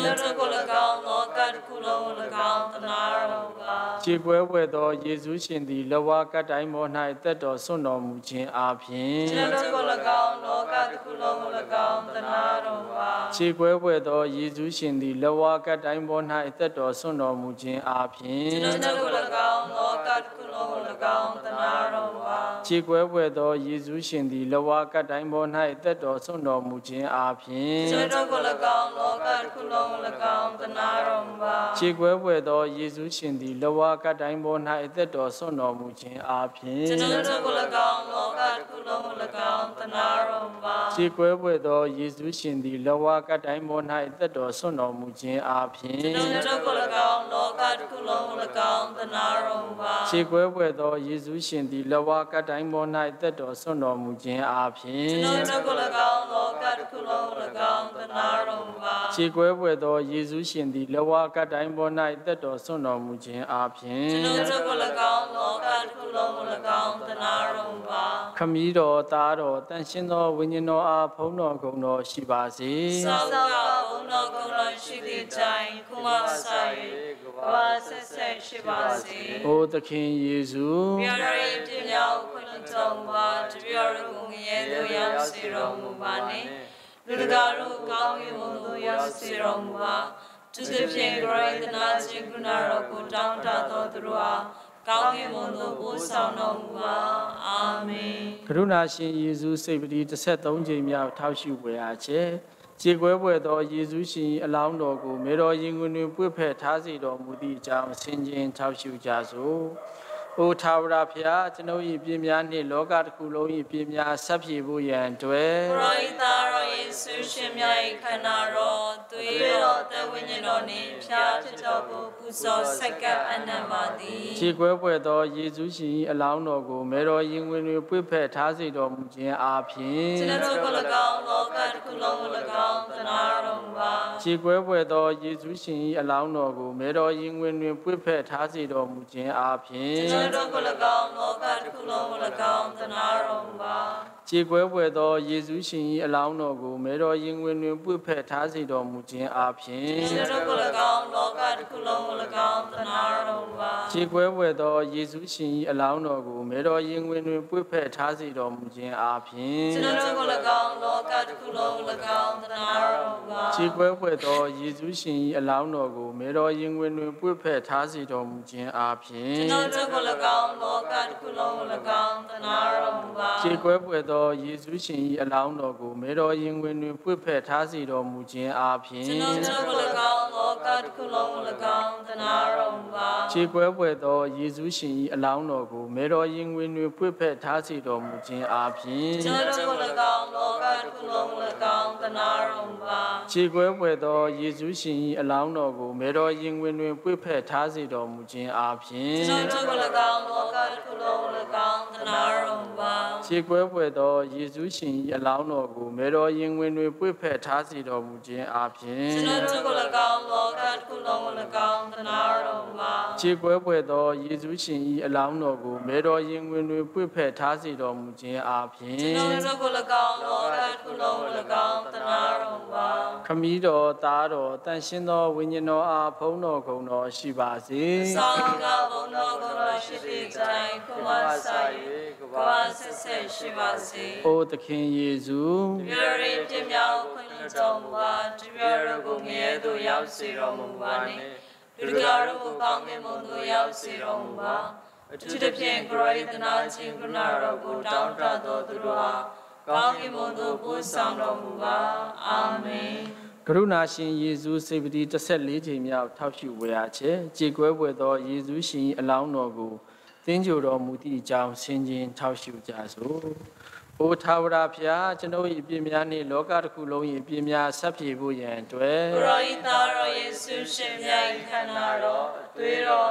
ကို၎င်းလောကတစ်ခုလုံးကို၎င်းတနာတော်မူပါခြေကွဲဝဲသောယေရှုရှင်သည်လဝါကတိုင်းပေါ်၌သက်တော်ဆွံ့တော်မူခြင်းအားဖြင့်ကျွန်တော်ကို၎င်းလောကတစ်ခုလုံးကို၎င်းတနာတော်မူပါခြေကွဲဝဲသောယေရှုရှင်သည်လဝါကတိုင်းပေါ်၌သက်တော်ဆွံ့တော်မူခြင်းအားဖြင့်ကျွန်တော်ကို၎င်းလောကတစ်ခုလုံးကို၎င်းတနာတော်မူပါခြေကွဲဝဲသောယေရှုရှင်သည်လဝါကတိုင်းပေါ်၌သက်တော်ဆွံ့တော်မူခြင်းအားဖြင့်ကျွန်တော်ကို၎င်းလောကတစ်ခုလုံးကို၎င်းတနာတော်မူပါခြေကွဲဝဲသောယေရှုရှင်သည်လဝါကတိုင်းပေါ်၌သက်တော်ဆွံ့တော်မူခြင်းအားဖြင့်ကျွန်တော်ကို၎င်းလောကတစ်ခုလုံးကို၎င်းတနာတော်မူပါခြေကွဲဝဲသောယေရှုရှင်သည်လဝါကတိုင်းပေါ်၌သက်တော်ဆွံ့တော်မူခြင်းအားဖြင့်ကျွန်တော်ကို၎င်းလောကတစ်ခုလုံးကို၎င်းတနာတော်မူပါခြေကွဲဝဲသောယေရှုရှင်သည်လဝါကတိုင်းပေါ်၌သက်တော်ဆွံ့တော်မူခြင်းအားဖြင့်ကျွန်တော်ကို၎င်းလောကတစ်ခုလုံးကို၎င်းတနာတော်မူပါခြေကွဲဝဲသောယေရှုရှင်သည်လဝါကတိုင်းပေါ်၌သက်တော်ဆွံ့တော်မူခြင်းအားဖြင့်ကျွန်တော်ကို၎င်းလောကတစ်ခုလုံးကို၎င်းတနာတော်မူပါခမည်းတော်သားတော်တန်ရှင်းသောဝိညာဉ်တော်အားဖုံးတော်ဂုဏ်တော်ရှိပါစေသာသာဘုန်းတော်ဂုဏ်တော်ရှိသည့်တိုင်ခုမှဆိုင်ဘာဆက်ဆက်ရှိပါစေ။အိုသခင်ယေရှုမြတ်ရဲ့ပြည့်မြောက်ခွင့်တော်ပါတပြည့်တော်ကိုငရဲသို့ရောက်စေတော်မူပါနှင့်လူတကာတို့ကောင်းကင်ဘုံသို့ရောက်စေတော်မူပါသူသည်ဖြင့်ဂရိတနာခြင်းကုဏတော်ကိုတောင်းတတော်သူတို့အားကောင်းကင်ဘုံသို့ပို့ဆောင်တော်မူပါအာမင်ကရုဏာရှင်ယေရှုစိတ်ပတိတစ်ဆက်သုံးချိန်မြောက်ထောက်ရှုဝေအားခြင်းခြေကွဲပွေသောယေရှုရှင်အလောင်းတော်ကိုမေတော်ရင်ခွင်တွင်ပွေ့ဖက်ထားစေတော်မူသည့်အကြောင်းဆင်ခြင်ထောက်ရှုကြစို့။အိုထာဝရဘုရားကျွန်ုပ်၏ပြည့်များနှင့်လောကတစ်ခုလုံး၏ပြည့်များဆက်ပြေဖို့ရန်အတွက်ပရိသတ်တော်ယေရှုရှင်မြတ်၏ခန္ဓာတော်သွေးတော်တဝိညာဉ်တော်နှင့်ဖျားဖြစ်တော်ကိုပူဇော်ဆက်ကပ်အနံ့ပါသည်ခြေကွဲပွေသောယေရှုရှင်အလောင်းတော်ကိုမေတော်ရင်ခွင်တွင်ပွေ့ဖက်ထားစေတော်မူခြင်းအားဖြင့်ကျွန်တော်ကို၎င်းလောကတစ်ခုလုံးကို၎င်းသနာတော်မူပါခြေကွဲပွေသောယေရှုရှင်အလောင်းတော်ကိုမေတော်ရင်ခွင်တွင်ပွေ့ဖက်ထားစေတော်မူခြင်းအားဖြင့်ကျွန်တော်ကို၎င်းလောကတစ်ခုလုံးကို၎င်းသနာတော်မူပါခြေကွဲပွေသောယေရှုရှင်၏အလောင်းတော်ကိုမေတော်ရင်ခွင်တွင်ပွေ့ဖက်ထားစေတော်မူခြင်းအားဖြင့်ကျွန်တော်ကို၎င်းလောကတစ်ခုလုံးကို၎င်းသနာတော်မူပါခြေကွဲပွေသောယေရှုရှင်၏အလောင်းတော်ကိုမေတော်ရင်ခွင်တွင်ပွေ့ဖက်ထားစေတော်မူခြင်းအားဖြင့်ကျွန်တော်ကို၎င်းလောကတစ်ခုလုံးကို၎င်းသနာတော်မူပါခြေကွဲပွေသောယေရှုရှင်၏အလောင်းတော်ကိုမေတော်ရင်ခွင်တွင်ပွေ့ဖက်ထားစေတော်မူခြင်းအားဖြင့်ကျွန်တော်ကို၎င်းလောကတစ်ခုလုံးကို၎င်းသနာတော်မူပါခြေကွဲပွေသောယေရှုရှင်၏အလောင်းတော်ကိုမေတော်ရင်ခွင်တွင်ပွေ့ဖက်ထားစေတော်မူခြင်းအားဖြင့်ကျွန်တော်ကို၎င်းလောကတစ်ခုလုံးကို၎င်းသနာတော်မူပါခြေကွဲပွေသောယေရှုရှင်၏အလောင်းတော်ကိုမေတော်ရင်ခွင်တွင်ပွေ့ဖက်ထားစေတော်မူခြင်းအားဖြင့်ကျွန်တော်ကို၎င်းလောကတစ်ခုလုံးကို၎င်းသနာတော်မူပါခြေကွဲပွေသောယေရှုရှင်၏အလောင်းတော်ကိုမေတော်ရင်ခွင်တွင်ပွေ့ဖက်ထားစေတော်မူခြင်းအားဖြင့်ကျွန်တော်ကို၎င်းလောကတစ်ခုလုံးကို၎င်းသနာတော်မူပါခြေကွဲပွေသောယေရှုရှင်၏အလောင်းတော်ကိုမေတော်ရင်ခွင်တွင်ပွေ့ဖက်ထားစေတော်မူခြင်းအားဖြင့်ကျွန်တော်ကို၎င်းလောကတစ်ခုလုံးကို၎င်းသနာတော်မူပါခြေကွဲပွေသောယေရှုရှင်၏အလောင်းတော်ကိုမေတော်ရင်ခွင်တွင်ပွေ့ဖက်ထားစေတော်မူခြင်းအားဖြင့်ကျွန်တော်ကို၎င်းလောကတစ်ခုလုံးကို၎င်းသနာတော်မူပါခမည်းတော်သားတော်တန်ရှင်းသောဝိညာဉ်တော်အားဖုံးတော်ဂုဏ်တော်ရှိပါစေသာကဘုံတော်ဂုဏ်တော်ရှိသည့်တိုင်ခုမှဆိုင်ကဘာဆက်ဆက်ရှိပါစေအိုသခင်ယေရှုတပြည့်ရည်ပြည့်မြောက်ခွင့်တော်မူပါတပြည့်ရည်ကိုငရဲသို့ရောက်စေတော်မူပါနှင့်လူကားတို့ကိုကောင်းကင်ဘုံသို့ရောက်စေတော်မူပါအထူးသဖြင့်ဂရိတနာခြင်းကုဏတော်ကိုတောင်းတတော်သူတို့အားကောင်းကင်ဘုံသို့ပို့ဆောင်တော်မူပါအာမင်ကရုဏာရှင်ယေရှုစေပတိတစ်ဆက်လေးချိန်မြောက်ထောက်ရှုဝေအားခြင်းခြေကွဲပွေသောယေရှုရှင်အလောင်းတော်ကိုသင်္ကြန်တော်မူသည့်အကြောင်းဆင်ခြင်ထောက်ရှုကြစို့။အိုထာဝရဘုရားကျွန်ုပ်၏ပြည့်များနှင့်လောကတစ်ခုလုံး၏ပြည့်များဆက်ပြေဖို့ရန်အတွက်ပရိသတ်တော်ယေရှုရှင်မြတ်ခန္ဓာတော်သွေးတော်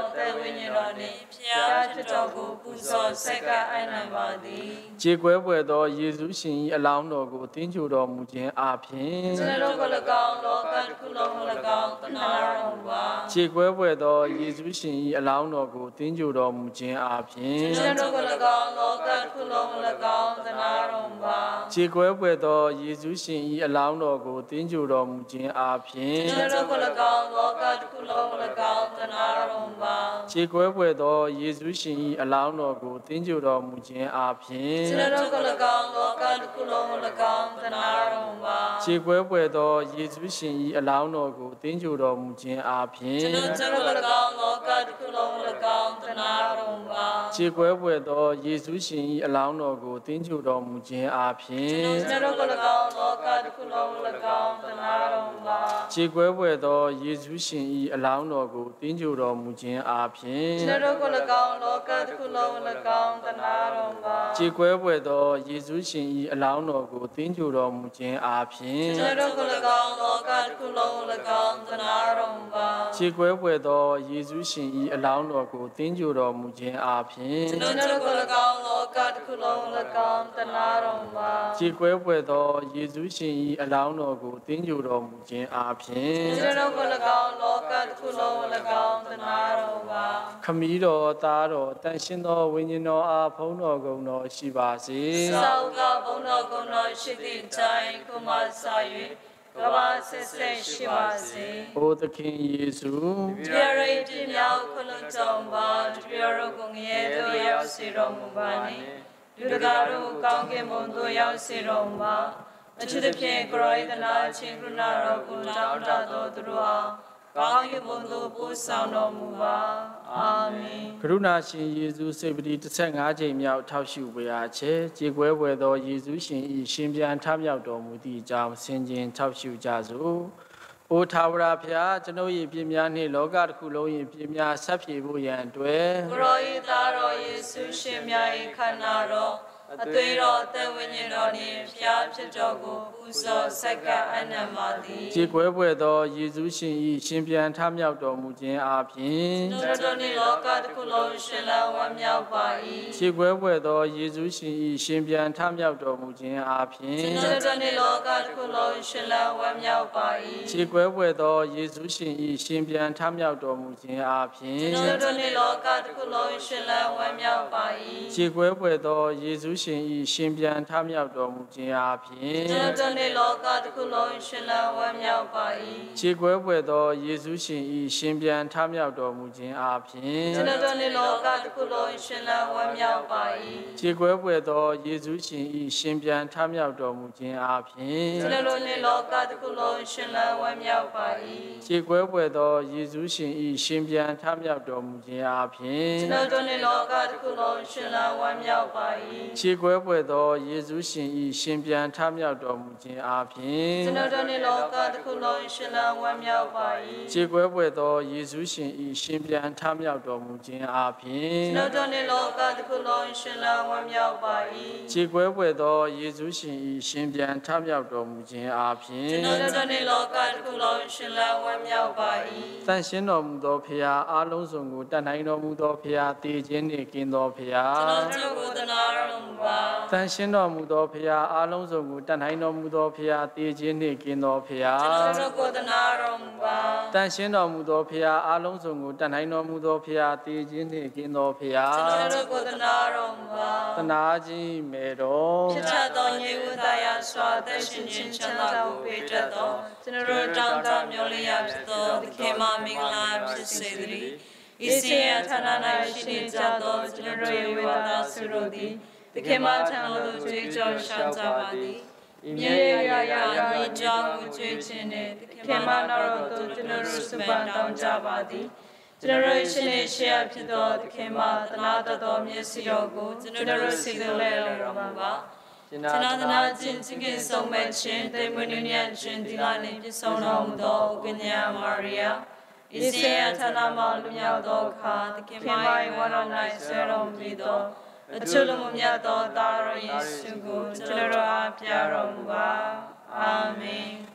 တေဝိညာဉ်တော်နှင့်ဖျားဖြစ်တော်ကိုပူဇော်ဆက်ကပ်အနံပါသည်ကြေကွဲပွေသောယေရှုရှင်၏အလောင်းတော်ကိုတင်းကြိုတော်မူခြင်းအပြင်ကျွန်တော်ကို၎င်းလောကတစ်ခုလုံးကို၎င်းတနာတော်မူပါကြေကွဲပွေသောယေရှုရှင်၏အလောင်းတော်ကိုတင်းကြိုတော်မူခြင်းအပြင်ကျွန်တော်ကို၎င်းလောကတစ်ခုလုံးကို၎င်းတနာတော်မူပါကြေကွဲပွေသောယေရှုရှင်၏အလောင်းတော်ကိုတင်းကြိုတော်မူခြင်းအပြင်ကျွန်တော်ကို၎င်းလောကတစ်ခုလုံးကို၎င်းတနာတော်မူပါကြေကွဲပွေသောယေရှုရှင်၏အလောင်းတော်ကိုတင်းကြိုတော်မူခြင်းအပြင်ကျွန်တော်ကို၎င်းလောကတစ်ခုလုံးကို၎င်းတနာတော်မူပါကြေကွဲပွေသောယေရှုရှင်၏အလောင်းတော်ကိုတင်းကြိုတော်မူခြင်းအပြင်ကျွန်တော်ကို၎င်းလောကတစ်ခုလုံးကို၎င်းတနာတော်မူပါကြေကွဲပွေသောယေရှုရှင်၏အလောင်းတော်ကိုတင်းကြိုတော်မူခြင်းအပြင်ကျွန်တော်ကို၎င်းလောကတစ်ခုလုံးကို၎င်းတနာတော်မူပါကြေကွဲပွေသောယေရှုရှင်၏အလောင်းတော်ကိုတင်းကြိုတော်မူခြင်းအပြင်ကျွန်တော်ကို၎င်းလောကတစ်ခုလုံးကို၎င်းတနာတော်မူပါကြေကွဲပွေသောယေရှုရှင်၏အလောင်းတော်ကိုတင်းကြိုတော်မူခြင်းအပြင်ကျွန်တော်ကို၎င်းလောကတစ်ခုလုံးကို၎င်းတနာတော်မူပါကြေကွဲပွေသောယေရှုရှင်၏အလောင်းတော်ကိုတင်းကြိုတော်မူခြင်းအပြင်ကျွန်တော်ကို၎င်းလောကတစ်ခုလုံးကို၎င်းတနာတော်မူပါကြေကွဲပွေသောယေရှုရှင်၏အလောင်းတော်ကိုတင်းကြိုတော်မူခြင်းအပြင်ကျွန်တော်ကို၎င်းလောကတစ်ခုလုံးကို၎င်းတနာတော်မူပါခမည်းတော်သားတော်တန်ရှင်းသောဝိညာဉ်တော်အားဖုံးတော်ကုန်တော်ရှိပါစေသောကဘုံတော်ကုန်တော်ရှိသည့်တိုင်းကိုမဆာ၍ကဘာဆက်ဆက်ရှိပါစေ။အိုသခင်ယေရှုတရားရိပ်ပြမြောက်ခလုံးကြောင့်ပါတရားတော်ကိုငရဲသို့ရောက်စေတော်မူပါနှင့်လူတကာတို့ကောင်းကင်ဘုံသို့ရောက်စေတော်မူပါအထူးသဖြင့်ကိုရိုသနာချင်းကရုဏာတော်ကိုတောင်းတတော်သူတို့အားကောင်းကင်ဘုံသို့ပို့ဆောင်တော်မူပါအာမင်ကရုဏာရှင်ယေရှုစေပတိတစ်ဆယ့်ငါးကြိမ်မြောက်ထောက်ရှုဝေအားချေကြေကွဲဝဲသောယေရှုရှင်၏ရှင်ပြန်ထမြောက်တော်မူသည့်အကြောင်းဆင်ခြင်ထောက်ရှုကြစို့အိုထာဝရဘုရားကျွန်ုပ်၏ပြည့်များနှင့်လောကတစ်ခုလုံး၏ပြည့်များဆက်ဖြည့်ဖို့ရန်အတွက်ကိုရောဤသားတော်ယေရှုရှင်မြတ်၏ခန္ဓာတော်အသွေးတော်အသက်ဝိညာဉ်တော်နှင့်ဖျားဖြစ်တော်ကိုပူဇော်ဆက်ကပ်အနံပါသည်ကြေကွဲပွေသောယေရှုရှင်၏ရှင်ပြန်ထမြောက်တော်မူခြင်းအပြင်ကျွန်တော်တို့လောကတစ်ခုလုံးရှင်လန်းဝမ်းမြောက်ပါ၏ကြေကွဲပွေသောယေရှုရှင်၏ရှင်ပြန်ထမြောက်တော်မူခြင်းအပြင်ကျွန်တော်တို့လောကတစ်ခုလုံးရှင်လန်းဝမ်းမြောက်ပါ၏ကြေကွဲပွေသောယေရှုရှင်၏ရှင်ပြန်ထမြောက်တော်မူခြင်းအပြင်ကျွန်တော်တို့လောကတစ်ခုလုံးရှင်လန်းဝမ်းမြောက်ပါ၏ကြေကွဲပွေသောယေရှုရှင်၏ရှင်ပြန်ထမြောက်တော်မူခြင်းအပြင်ကျွန်တော်တို့လောကတစ်ခုလုံးရှင်လန်းဝမ်းမြောက်ပါ၏ကြေကွဲပွေသောယေရှုရှင်၏ရှင်ပြန်ထမြောက်တော်မူခြင်းအပြင်ကျွန်တော်တို့လောကတစ်ခုလုံးရှင်လန်းဝမ်းမြောက်ပါ၏ကြေကွဲပွေသောယေရှုရှင်၏ရှင်ပြန်ထမြောက်တော်မူခြင်းအပြင်ကျွန်တော်တို့လောကတစ်ခုလုံးရှင်လန်းဝမ်းမြောက်ပါ၏ကြေကွဲပွေသောယေရှုရှင်၏ရှင်ပြန်ထမြောက်တော်မူခြင်းအပြင်ကျွန်တော်တို့လောကတစ်ခုလုံးရှင်လန်းဝမ်းမြောက်ပါ၏ကြေကွဲပွေသောယေရှုရှင်၏ရှင်ပြန်ထမြောက်တော်မူခြင်းအပြင်ကျွန်တော်တို့လောကတစ်ခုလုံးရှင်လန်းဝမ်းမြောက်ပါ၏ကြေကွဲပွေသောယေရှုရှင်၏ရှင်ပြန်ထမြောက်တော်မူခြင်းအပြင်ကျွန်တော်တို့လောကတစ်ခုလုံးရှင်လန်းဝမ်းမြောက်ပါ၏ကြေကွဲပွေသောယေရှုရှင်၏ရှင်ပြန်ထမြောက်တော်မူခြင်းအပြင်ကျွန်တော်တို့လောကတစ်ခုလုံးရှင်လန်းဝမ်းမြောက်ပါ၏တန်ရှင်းတော်မူသောဖရာအားလုံးစုံကိုတတ်နိုင်တော်မူသောဖရာတည်ခြင်းနှင့်ကင်းသောဖရာကျွန်တော်တို့ကိုတနာတော်မူပါတန်ရှင်းတော်မူသောဖရာအားလုံးစုံကိုတတ်နိုင်တော်မူသောဖရာတည်ခြင်းနှင့်ကင်းသောဖရာကျွန်တော်တို့ကိုတနာတော်မူပါတန်ရှင်းတော်မူသောဖရာအားလုံးစုံကိုတတ်နိုင်တော်မူသောဖရာတည်ခြင်းနှင့်ကင်းသောဖရာကျွန်တော်တို့ကိုတနာတော်မူပါတနာခြင်းမေတော်ဖြစ်ချသောညေဝတရားစွာသက်ရှင်ခြင်းချမ်းသာကိုပေးတတ်သောကျွန်တော်တို့တောင်းတမျိုးလျာဖြစ်သောသခင်မမင်္ဂလာဖြစ်စေသတည်းဤစေယဌာန၌ရှိနေကြသောကျွန်တော်ရဲ့ဝိဝါဒဆုတို့သည်သခင်မထံသို့ကြွေးကြော်ရှောင်ကြပါသည်မြေရရရဤကြောင့်ကိုကြွေးခြင်းနဲ့သခင်မတော်တို့ကျွန်တော်တို့စပန်တောင်းကြပါသည်ကျွန်တော်တို့ရှင်နေရှေ့ဖြစ်သောသခင်မသနာတတော်မျက်စိတော်ကိုကျွန်တော်တို့စီတော်လဲတော်မှာပါကျွန်တော်သနာခြင်းချင်းကဆုံးမဲ့ခြင်းတေမွေနည်းခြင်းဒီလာနေပြဆုံးတော်မူသောကညာမာရိယာဣစေယဌာနမှာလူမြောက်သောအခါသခင်မ၏ဝါရ၌ဆွဲတော်မူသောအချွတ်လုံးမြတ်သောသားတော်ယေရှုကိုကျွန်တော်အားပြတော်မူပါအာမင်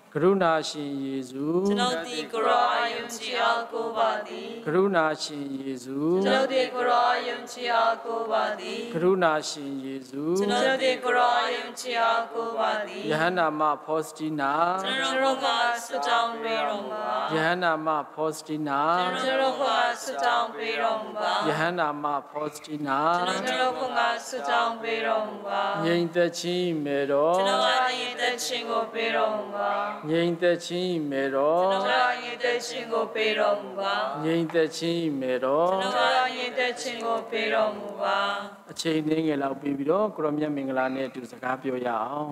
ကရုဏာရှင်ယေရှုကျွန်ုပ်သည်ကိုရောအာယုံချီအားကိုးပါသည်ကရုဏာရှင်ယေရှုကျွန်ုပ်သည်ကိုရောအာယုံချီအားကိုးပါသည်ကရုဏာရှင်ယေရှုကျွန်ုပ်သည်ကိုရောအာယုံချီအားကိုးပါသည်ယဟန္တာမဖောစတီနာကျွန်တော်ကဆုတောင်းပေးတော်မူပါယဟန္တာမဖောစတီနာကျွန်တော်ကဆုတောင်းပေးတော်မူပါယဟန္တာမဖောစတီနာကျွန်တော်ကဆုတောင်းပေးတော်မူပါငြိမ်သက်ခြင်းမေတော်ကျွန်တော်ကငြိမ်သက်ခြင်းကိုပေးတော်မူပါငြိမ်သက်ခြင်းမေတော်ကျွန်တော်ကငြိမ်သက်ခြင်းကိုပေးတော်မူပါငြိမ်သက်ခြင်းမေတော်ကျွန်တော်ကငြိမ်သက်ခြင်းကိုပေးတော်မူပါအချိန်လေးငယ်လောက်ပြီးပြီးတော့ကိုရောမြတ်မင်္ဂလာနဲ့အတူစကားပြောရအောင်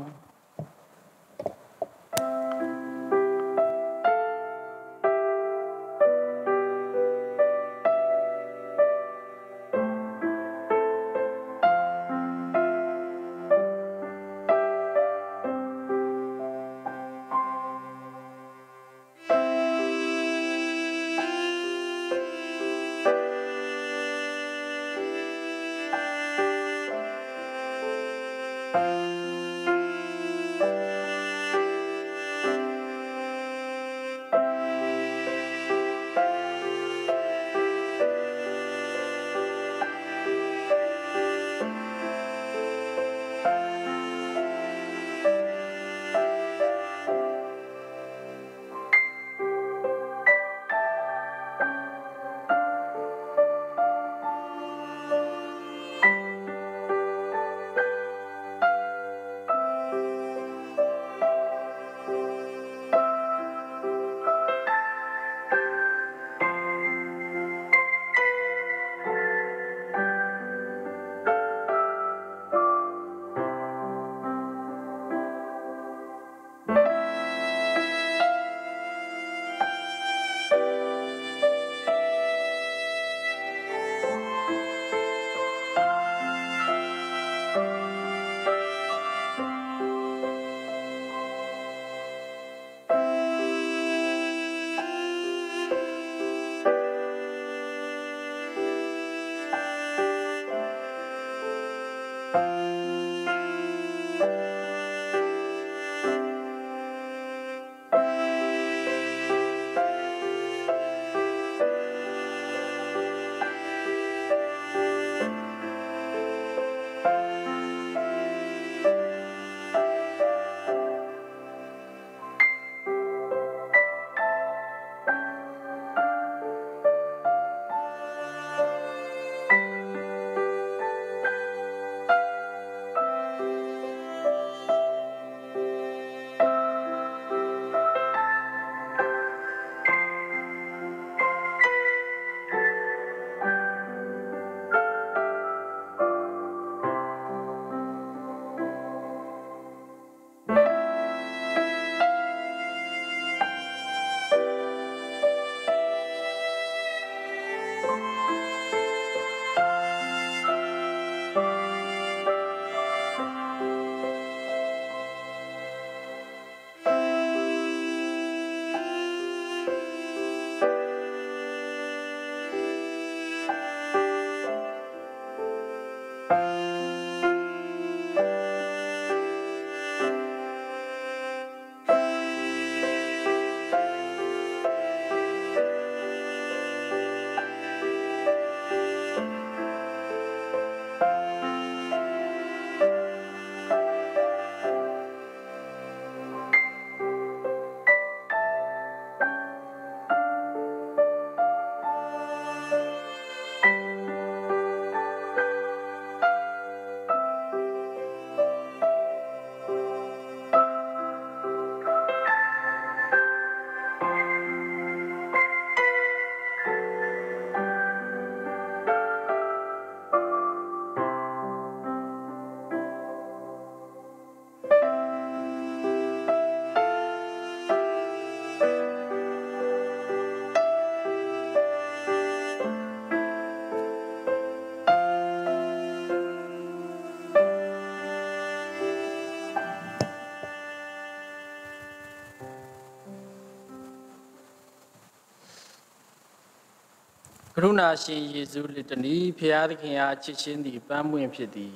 ကရုဏာရှင်ယေရှုလတနီဖျားသခင်အားချစ်ချင်းသည်ပန်းပွင့်ဖြစ်သည်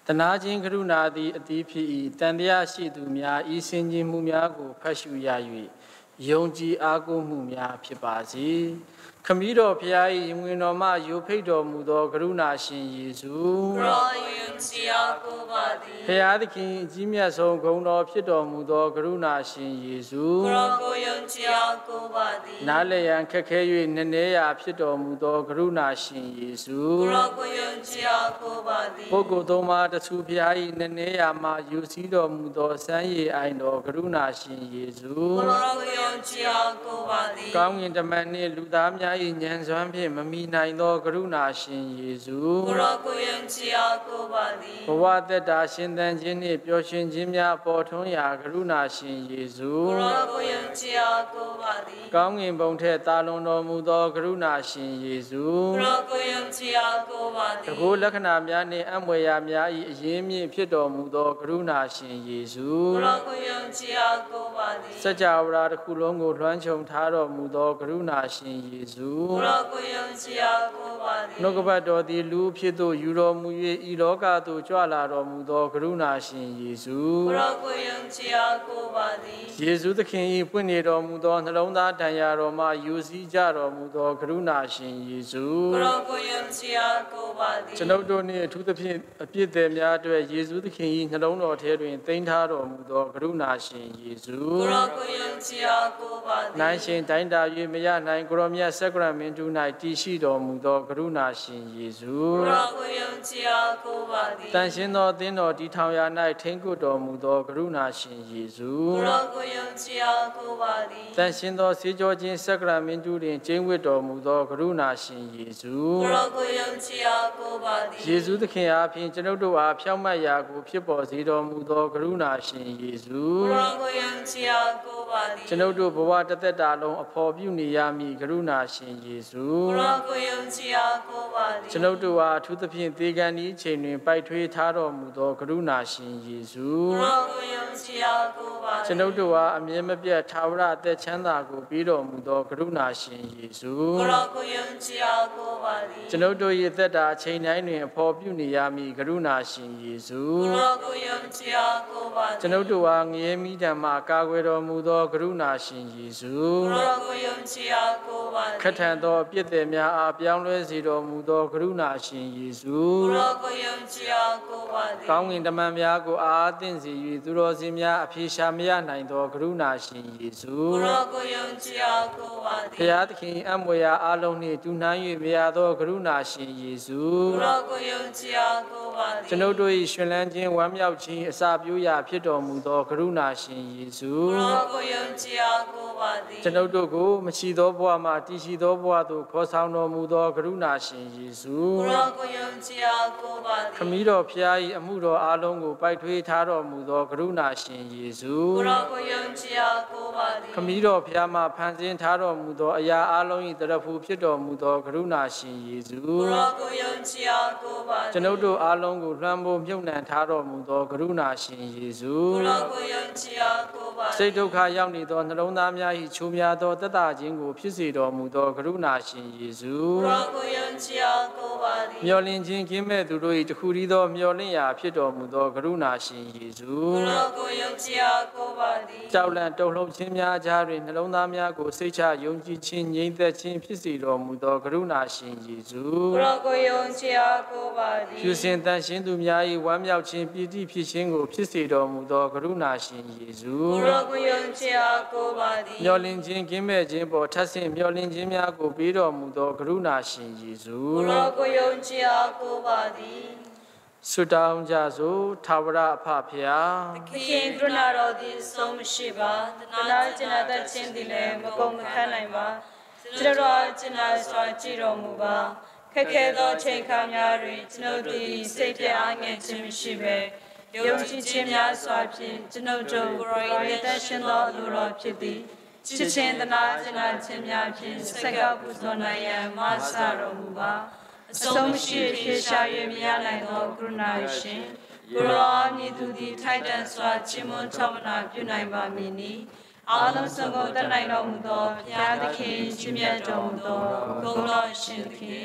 တနာချင်းကရုဏာသည်အတိဖြစ်၏တန်တရားရှိသူများဤစင်ကြီးမှုများကိုဖတ်ရှုရ၍ယုံကြည်အားကိုးမှုများဖြစ်ပါစေခမည်းတော်ဖျား၏ငွေတော်မှယိုဖိတ်တော်မူသောကရုဏာရှင်ယေရှုကိုရောယုံကြည်အားကိုးပါသည်ဖျားသခင်အကြီးမြတ်ဆုံးဂုဏ်တော်ဖြစ်တော်မူသောကရုဏာရှင်ယေရှုကိုရောကိုယုံကြည်အားကိုးပါသည်နားလည်ရန်ခက်ခဲ၍နည်းနည်းရာဖြစ်တော်မူသောကရုဏာရှင်ယေရှုကိုရောကိုယုံကြည်အားကိုးပါသည်ပုဂ္ဂိုလ်သုံးပါးတသူဖျား၏နည်းနည်းရာမှယူစည်းတော်မူသောစမ်းရည်အိုင်တော်ကရုဏာရှင်ယေရှုကိုရောကိုယုံကြည်အားကိုးပါသည်ကောင်းကင်တမန်နှင့်လူသားများ၏ဉာဏ်စွမ်းဖြင့်မမီနိုင်သောကရုဏာရှင်ယေရှုကိုရောကိုယုံကြည်အားကိုးပါသည်ဘဝသက်တာရှင်သန်ခြင်းနှင့်ပျော်ရွှင်ခြင်းများပေါ်ထွန်းရာကရုဏာရှင်ယေရှုကိုရောကိုယုံကြည်အားကိုးပါသည်ကောင်းကင်ဘုံထက်တာလွန်တော်မူသောကရုဏာရှင်ယေရှုကိုရောကိုယုံကြည်အားကိုးပါသည်တကုလက္ခဏာများနှင့်အမွေရာများ၏အရင်းမြစ်ဖြစ်တော်မူသောကရုဏာရှင်ယေရှုကိုရောကိုယုံကြည်အားကိုးပါသည်စัจ java တစ်ခုလုံးကိုလွှမ်းခြုံထားတော်မူသောကရုဏာရှင်ယေရှုကိုရောကိုယုံကြည်အားကိုးပါသည်နှုတ်ကပတ်တော်သည်လူဖြစ်သို့ယူတော်မူ၍ဤလောကသို့ကြွလာတော်မူသောကရုဏာရှင်ယေရှုကိုရောကိုယုံကြည်အားကိုးပါသည်ယေရှုသခင်၏ပွင့်နေတော်မူသောနှလုံးသားတန်ရာတော်မှယူစည်းကြတော်မူသောကရုဏာရှင်ယေရှုကိုရောကိုယုံကြည်အားကိုးပါသည်ကျွန်ုပ်တို့နှင့်အထူးသဖြင့်အပြစ်သည်များအတွက်ယေရှုသခင်၏နှလုံးတော်ထဲတွင်သိမ်းထားတော်မူသောကရုဏာရှင်ယေရှုကိုရောကိုယုံကြည်အားကိုးပါသည်နိုင်ရှင်တိုင်းတာ၍မရနိုင်ကိုရောမြတ်စက္ကရမင်းတူ၌တည်ရှိတော်မူသောကရုဏာရှင်ယေရှုကိုရောကိုယုံကြည်အားကိုးပါသည်တန်ရှင်းသောသင်းတော်ဒီထောင်ရာ၌ထိန်းကွပ်တော်မူသောကရုဏာရှင်ယေရှုကိုရောကိုယုံကြည်အားကိုးပါသည်တန်ရှင်းသောဆေးကြောခြင်းစက္ကရမင်းတူတွင်ကျင်းဝတ်တော်မူသောကရုဏာရှင်ယေရှုကိုရောကိုယုံကြည်အားကိုးပါသည်ယေရှုသခင်အားဖြင့်ကျွန်ုပ်တို့အားဖြောင့်မတ်ရာကိုဖြစ်ပေါ်စေတော်မူသောကရုဏာရှင်ယေရှုကိုရောကိုယုံကြည်အားကိုးပါသည်ကျွန်ုပ်တို့ဘဝတစ်သက်တာလုံးအဖော်ပြုနေရမည်ကရုဏာရှင်ယေရှုကိုရောကိုယုံကြည်အားကိုးပါသည်ကျွန်ုပ်တို့အားအထူးသဖြင့်သေကံဤချိန်တွင်ပိုက်ထွေးထားတော်မူသောကရုဏာရှင်ယေရှုကိုရောကိုယုံကြည်အားကိုးပါသည်ကျွန်ုပ်တို့အားအမြဲမပြတ်ထာဝရအသက်ချမ်းသာကိုပေးတော်မူသောကရုဏာရှင်ယေရှုကိုရောကိုယုံကြည်အားကိုးပါသည်ကျွန်ုပ်တို့၏သက်တာအချိန်တိုင်းတွင်အဖော်ပြုနေရမည်ကရုဏာရှင်ယေရှုကိုရောကိုယုံကြည်အားကိုးပါသည်ကျွန်ုပ်တို့အားငြဲမိတံမှကာကွယ်တော်မူသောကရုဏာရှင်ယေရှုကိုရောကိုယုံကြည်အားကိုးပါသည်ခက်ထန်သောအပြစ်သည်များအားပြောင်းလဲစေတော်မူသောကရုဏာရှင်ယေရှုကိုရောကိုယုံကြည်အားကိုးပါသည်ကောင်းကင်တမန်များကိုအားအသင့်စေ၍သူတော်စင်များအပြေရှာမရနိုင်သောကရုဏာရှင်ယေရှုကိုရောကိုယုံကြည်အားကိုးပါသည်ဖျားသခင်အမွေရာအလုံးနှင့်တူနှမ်း၍မရသောကရုဏာရှင်ယေရှုကိုရောကိုယုံကြည်အားကိုးပါသည်ကျွန်ုပ်တို့၏ရှင်လန်းခြင်းဝမ်းမြောက်ခြင်းအစာပြိုးရာဖြစ်တော်မူသောကရုဏာရှင်ယေရှုကိုရောကိုယုံကြည်အားကိုးပါသည်ကျွန်ုပ်တို့ကိုမရှိသောဘဝမှတည်ရှိသောဘဝသို့ခေါ်ဆောင်တော်မူသောကရုဏာရှင်ယေရှုကိုရောကိုယုံကြည်အားကိုးပါသည်ခမည်းတော်ဖျား၏အမှုတော်အလုံးကိုပိုက်ထွေးထားတော်မူသောကရုဏာရှင်ယေရှုကိုရောကိုယုံကြည်အားကိုးပါသည်ခမည်းတော်ဖျားမှဖန်ဆင်းထားတော်မူသောအရာအလုံး၏တရဖူဖြစ်တော်မူသောကရုဏာရှင်ယေရှုကိုရောကိုယုံကြည်အားကိုးပါသည်ကျွန်ုပ်တို့အလုံးကိုလွှမ်းမိုးမြုပ်နှံထားတော်မူသောကရုဏာရှင်ယေရှုကိုရောကိုယုံကြည်အားကိုးပါသည်စိတ်ဒုက္ခရောက်နေသောနှလုံးသားများ၏ချိုးများသောတသက်ခြင်းကိုဖြစ်စေတော်မူသောကရုဏာရှင်ယေရှုကိုရောကိုယုံကြည်အားကိုးပါသည်မျော်လင့်ခြင်းကင်းမဲ့သူတို့၏တခုတည်းသောမျော်လင့်ရာဖြစ်တော်မူသောကရုဏာရှင်ယေရှုကိုရောကိုယုံကြည်အားကိုးပါသည်ကြောက်လန့်တုန်လှုပ်ခြင်းများကြားတွင်နှလုံးသားများကိုစိတ်ချယုံကြည်ခြင်းငြိမ်သက်ခြင်းဖြစ်စေတော်မူသောကရုဏာရှင်ယေရှုကိုရောကိုယုံကြည်အားကိုးပါသည်ဖြူစင်တန်ရှင်းသူများ၏ဝမ်းမြောက်ခြင်းပီတိဖြစ်ခြင်းကိုဖြစ်စေတော်မူသောကရုဏာရှင်ယေရှုကိုရောကိုယုံကြည်အားကိုးပါသည်မျော်လင့်ခြင်းကင်းမဲ့ခြင်းပေါ်ထပ်ဆင့်မျော်လင့်ခြင်းများကိုပေးတော်မူသောကရုဏာရှင်ယေရှုကိုရောကိုယုံကြည်အားကိုးပါသည်ဆုတောင်းကြစို့ထာဝရအဖဖျားသခင်ကရုဏာတော်သည်ဆုံးမရှိပါတနာကျင်နာတတ်ခြင်းသည်လည်းမကုန်မခန့်နိုင်ပါကျွန်တော်ကျင်နာစွာကြည်တော်မူပါခက်ခဲသောချိန်ခါများတွင်ကျွန်ုပ်သည်စိတ်ပြအားငယ်ခြင်းမရှိပဲယုံကြည်ခြင်းများစွာဖြင့်ကျွန်ုပ်တို့ကိုယ်တော်၏တရှင်သောလူတော်ဖြစ်သည်ချစ်ခြင်းတနာကျင်နာခြင်းများဖြင့်ဆက်ကောက်ပူဇော်နိုင်ရန်မဆတော်မူပါအဆုံးမရှိဖြစ်ရှာ၍မရနိုင်သောကရုဏာရှင်ကိုရောမြည်သူသည်ထိုက်တန်စွာချီးမွမ်းထောက်မနာပြုနိုင်ပါမည်နီအားလုံးစုံကိုတတ်နိုင်တော်မူသောဘုရားသခင်ချီးမြှောက်တော်မူသောဂုဏ်တော်ရှင်သခင်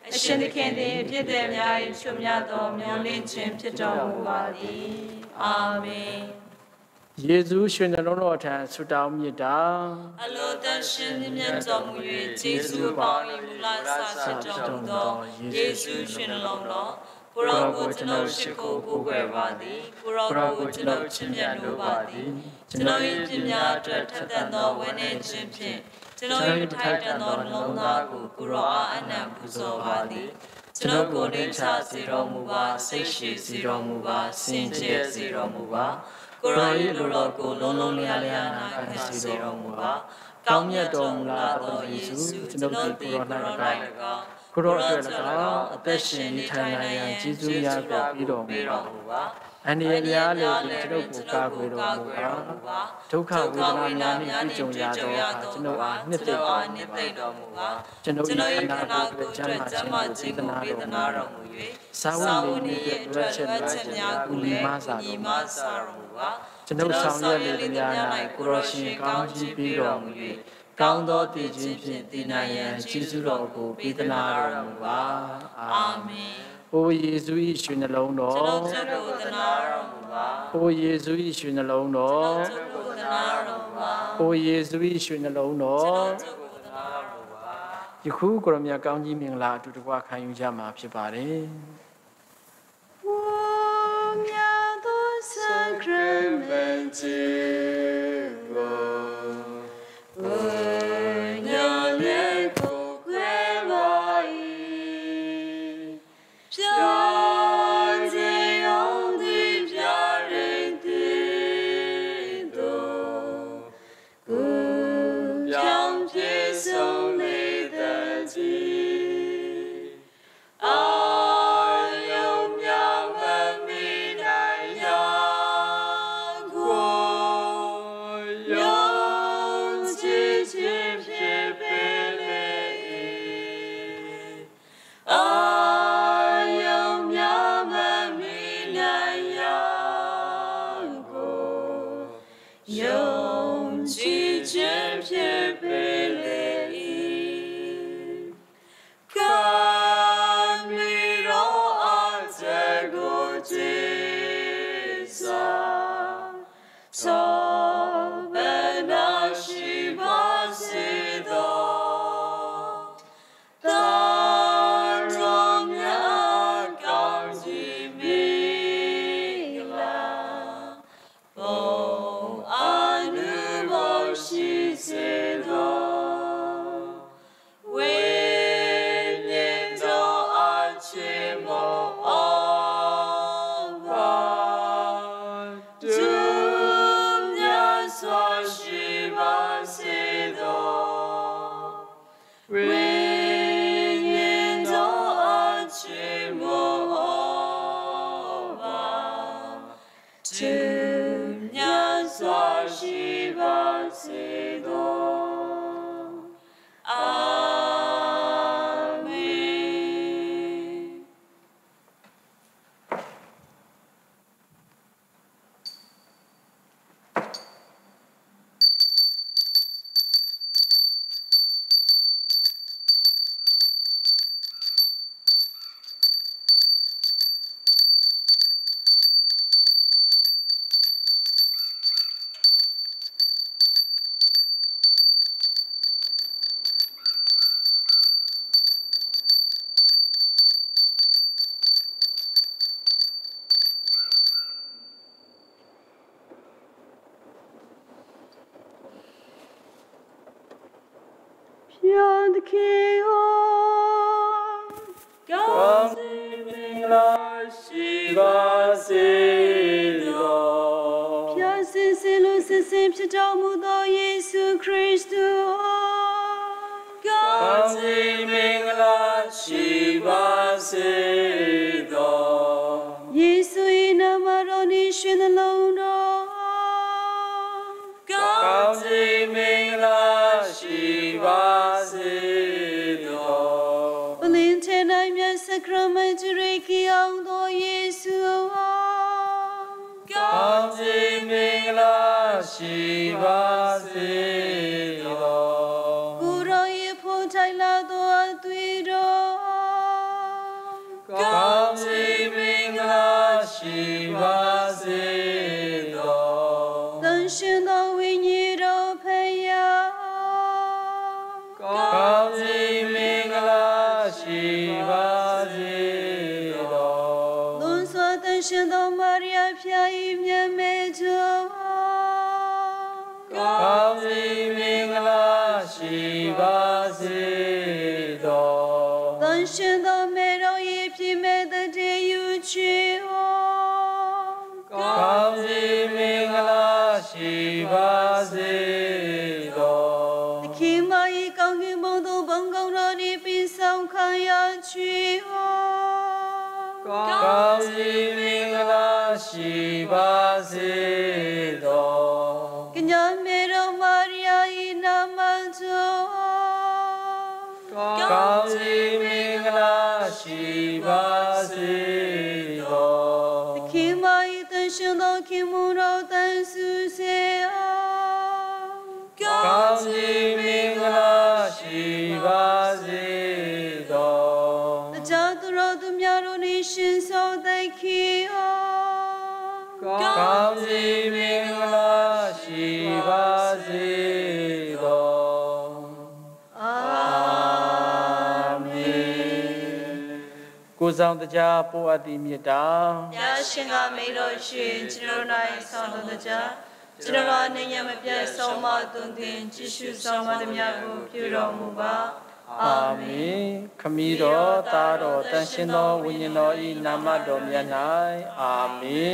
အရှင်သခင်သည်ပြည့်တဲ့များ၏ချွတ်မြတ်သောမျောလင့်ခြင်းဖြစ်တော်မူပါသည်အာမင်ယေရှုရှင်နှလုံးတော်ထံဆုတောင်းမြတ်တာအလိုတန်ရှင်မြတ်တော်မူ၍ယေရှုပေါင်း၏မူလဆာဖြစ်တော်မူသောယေရှုရှင်နှလုံးတော်ကိုရောကိုကျွန်ုပ်ရှိခိုးကိုးကွယ်ပါသည်ကိုရောကိုကျွန်ုပ်ချစ်မြတ်လိုပါသည်ကျွန်ုပ်၏ပြည့်များအတွက်ထက်သန်သောဝိညာဉ်ခြင်းဖြင့်ကျွန်ုပ်၏ထိုက်တန်သောနှလုံးသားကိုကိုရောအားအနံ့ပူဇော်ပါသည်ကျွန်ုပ်ကိုနှိမ့်ချစေတော်မူပါစိတ်ရှိစေတော်မူပါစင်ကြယ်စေတော်မူပါကိုရော၏လူတော်ကိုလုံးလုံးလျားလျားနာခံစေတော်မူပါကောင်းမြတ်တော်မူလာသောယေရှုကျွန်ုပ်သည်ကိုရော၌၎င်းကိုရောအတွက်၎င်းအသက်ရှင်နေထိုင်နိုင်ရန်ကျေးဇူးများစွာပြီးတော်မူပါအန္တရာယ်များလည်းကျွန်ုပ်ကိုကာကွယ်တော်မူပါဒုက္ခဝေဒနာများနှင့်ကြုံရသောကျွန်ုပ်အားနှစ်သိမ့်တော်မူပါကျွန်ုပ်၏ခန္ဓာကိုယ်ကျမ်းမာခြင်းကိုဝေဒနာတော်မူ၍သာဝတိရဲ့အတွက်ချက်များကိုလည်းမဆာတော်မူပါကျွန်ုပ်ဆောင်ရွက်လေသည်များ၌ကိုရောရှင်ကောင်းချီးပေးတော်မူ၍ကောင်းသောတည်ခြင်းဖြင့်တည်နိုင်ရန်ကျေးဇူးတော်ကိုပေးသနာတော်မူပါအာမင်အိုယေရှု၏ရှင်နှလုံးတော်ကျွန်တော်ကိုသနာတော်မူပါအိုယေရှု၏ရှင်နှလုံးတော်ကျွန်တော်ကိုသနာတော်မူပါအိုယေရှု၏ရှင်နှလုံးတော်ကျွန်တော်ကိုသနာတော်မူပါယခုကိုရမြတ်ကောင်းကြီးမင်္ဂလာအတူတကွခံယူကြမှာဖြစ်ပါတယ်ဝါမြတ်သော sacrament ဖြစ်တော်မူသောယေရှုခရစ်တုကောင်းခြင်းမင်္ဂလာရှိပါစေသောယေရှု၏နာမတော်နှင့်ရှင်နှလုံးတော်ကောင်းခြင်းမင်္ဂလာရှိပါစေသောပလင်ထဲ၌မြတ်စခရမန်ကြရိကီအောင်သောယေရှုကောင်းခြင်းမင်္ဂလာရှိပါစေသောကိုယ်တော်၏ဖို့ထိုင်လာသောအသွေးတော်ရှိပါစေသောသန့်ရှင်သောဝိညာဉ်တော်ဖယားကောင်းကြီးမင်္ဂလာရှိပါစေသောသွန်စွာသန့်ရှင်သောမာရိယာဖျား၏မြတ်မေကျော်ကောင်းကြီးမင်္ဂလာရှိပါစေသောသန့်ရှင်သောမေတော်၏ပြည့်မဲ့တည်းယူချေဟောကောင်းကြီးမင်္ဂလာရှိပါစေသောသခင်မ၏ကောင်းကင်ဘုံသို့ဘုံကောင်းတော်၏ပင်ဆောင်ခံရချေဟောကောင်းကြီးမင်္ဂလာရှိပါစေသောကညာမေတော်မာရိယာ၏နာမကျော်ကောင်းကြီးမင်္ဂလာရှိပါစေသောသခင်မ၏သန့်ရှင်သောခင်မူတော်တန်ဆုစေအောင်ကောင်းကြီးမင်္ဂလာရှိပါစေသောတရားသူတော်သူများတို့နှင့်ရှင်သောသိခင်အောင်ကောင်းကြီးမင်္ဂလာရှိပါစေသောအာမင်ကိုယ်ဆောင်တရားပို့အပ်သည့်မေတ္တာဘုရားရှင်ကမိန့်တော်ရှင်ကျွန်တော်၌ဆောင်တော်တရားကျွန်တော်အနေနဲ့မပြတ်ဆုံးမသွန်သင်ကြည့်ရှုဆောင်မသည်များကိုပြုတော်မူပါအာမင်ခမည်းတော်သားတော်တန်ရှင်သောဝိညာဉ်တော်၏နာမတော်မြတ်၌အာမင်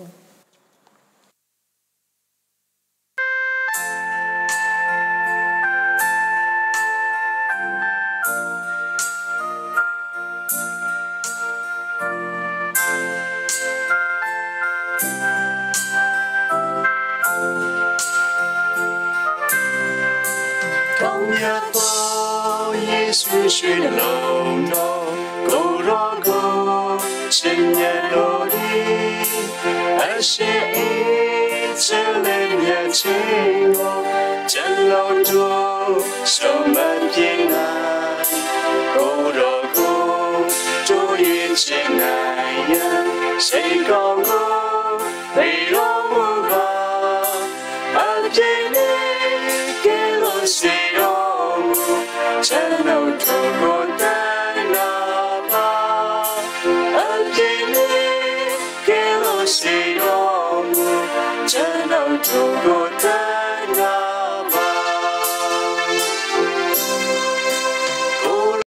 高雅多耶稣是龙头，狗肉狗，深夜落地，而是一直连夜经过，真老多手满平安，狗肉狗，终于真爱呀，谁高过没有不高，而给你给了谁有？真能透过的哪怕，而给你给了谁有？真能透过的。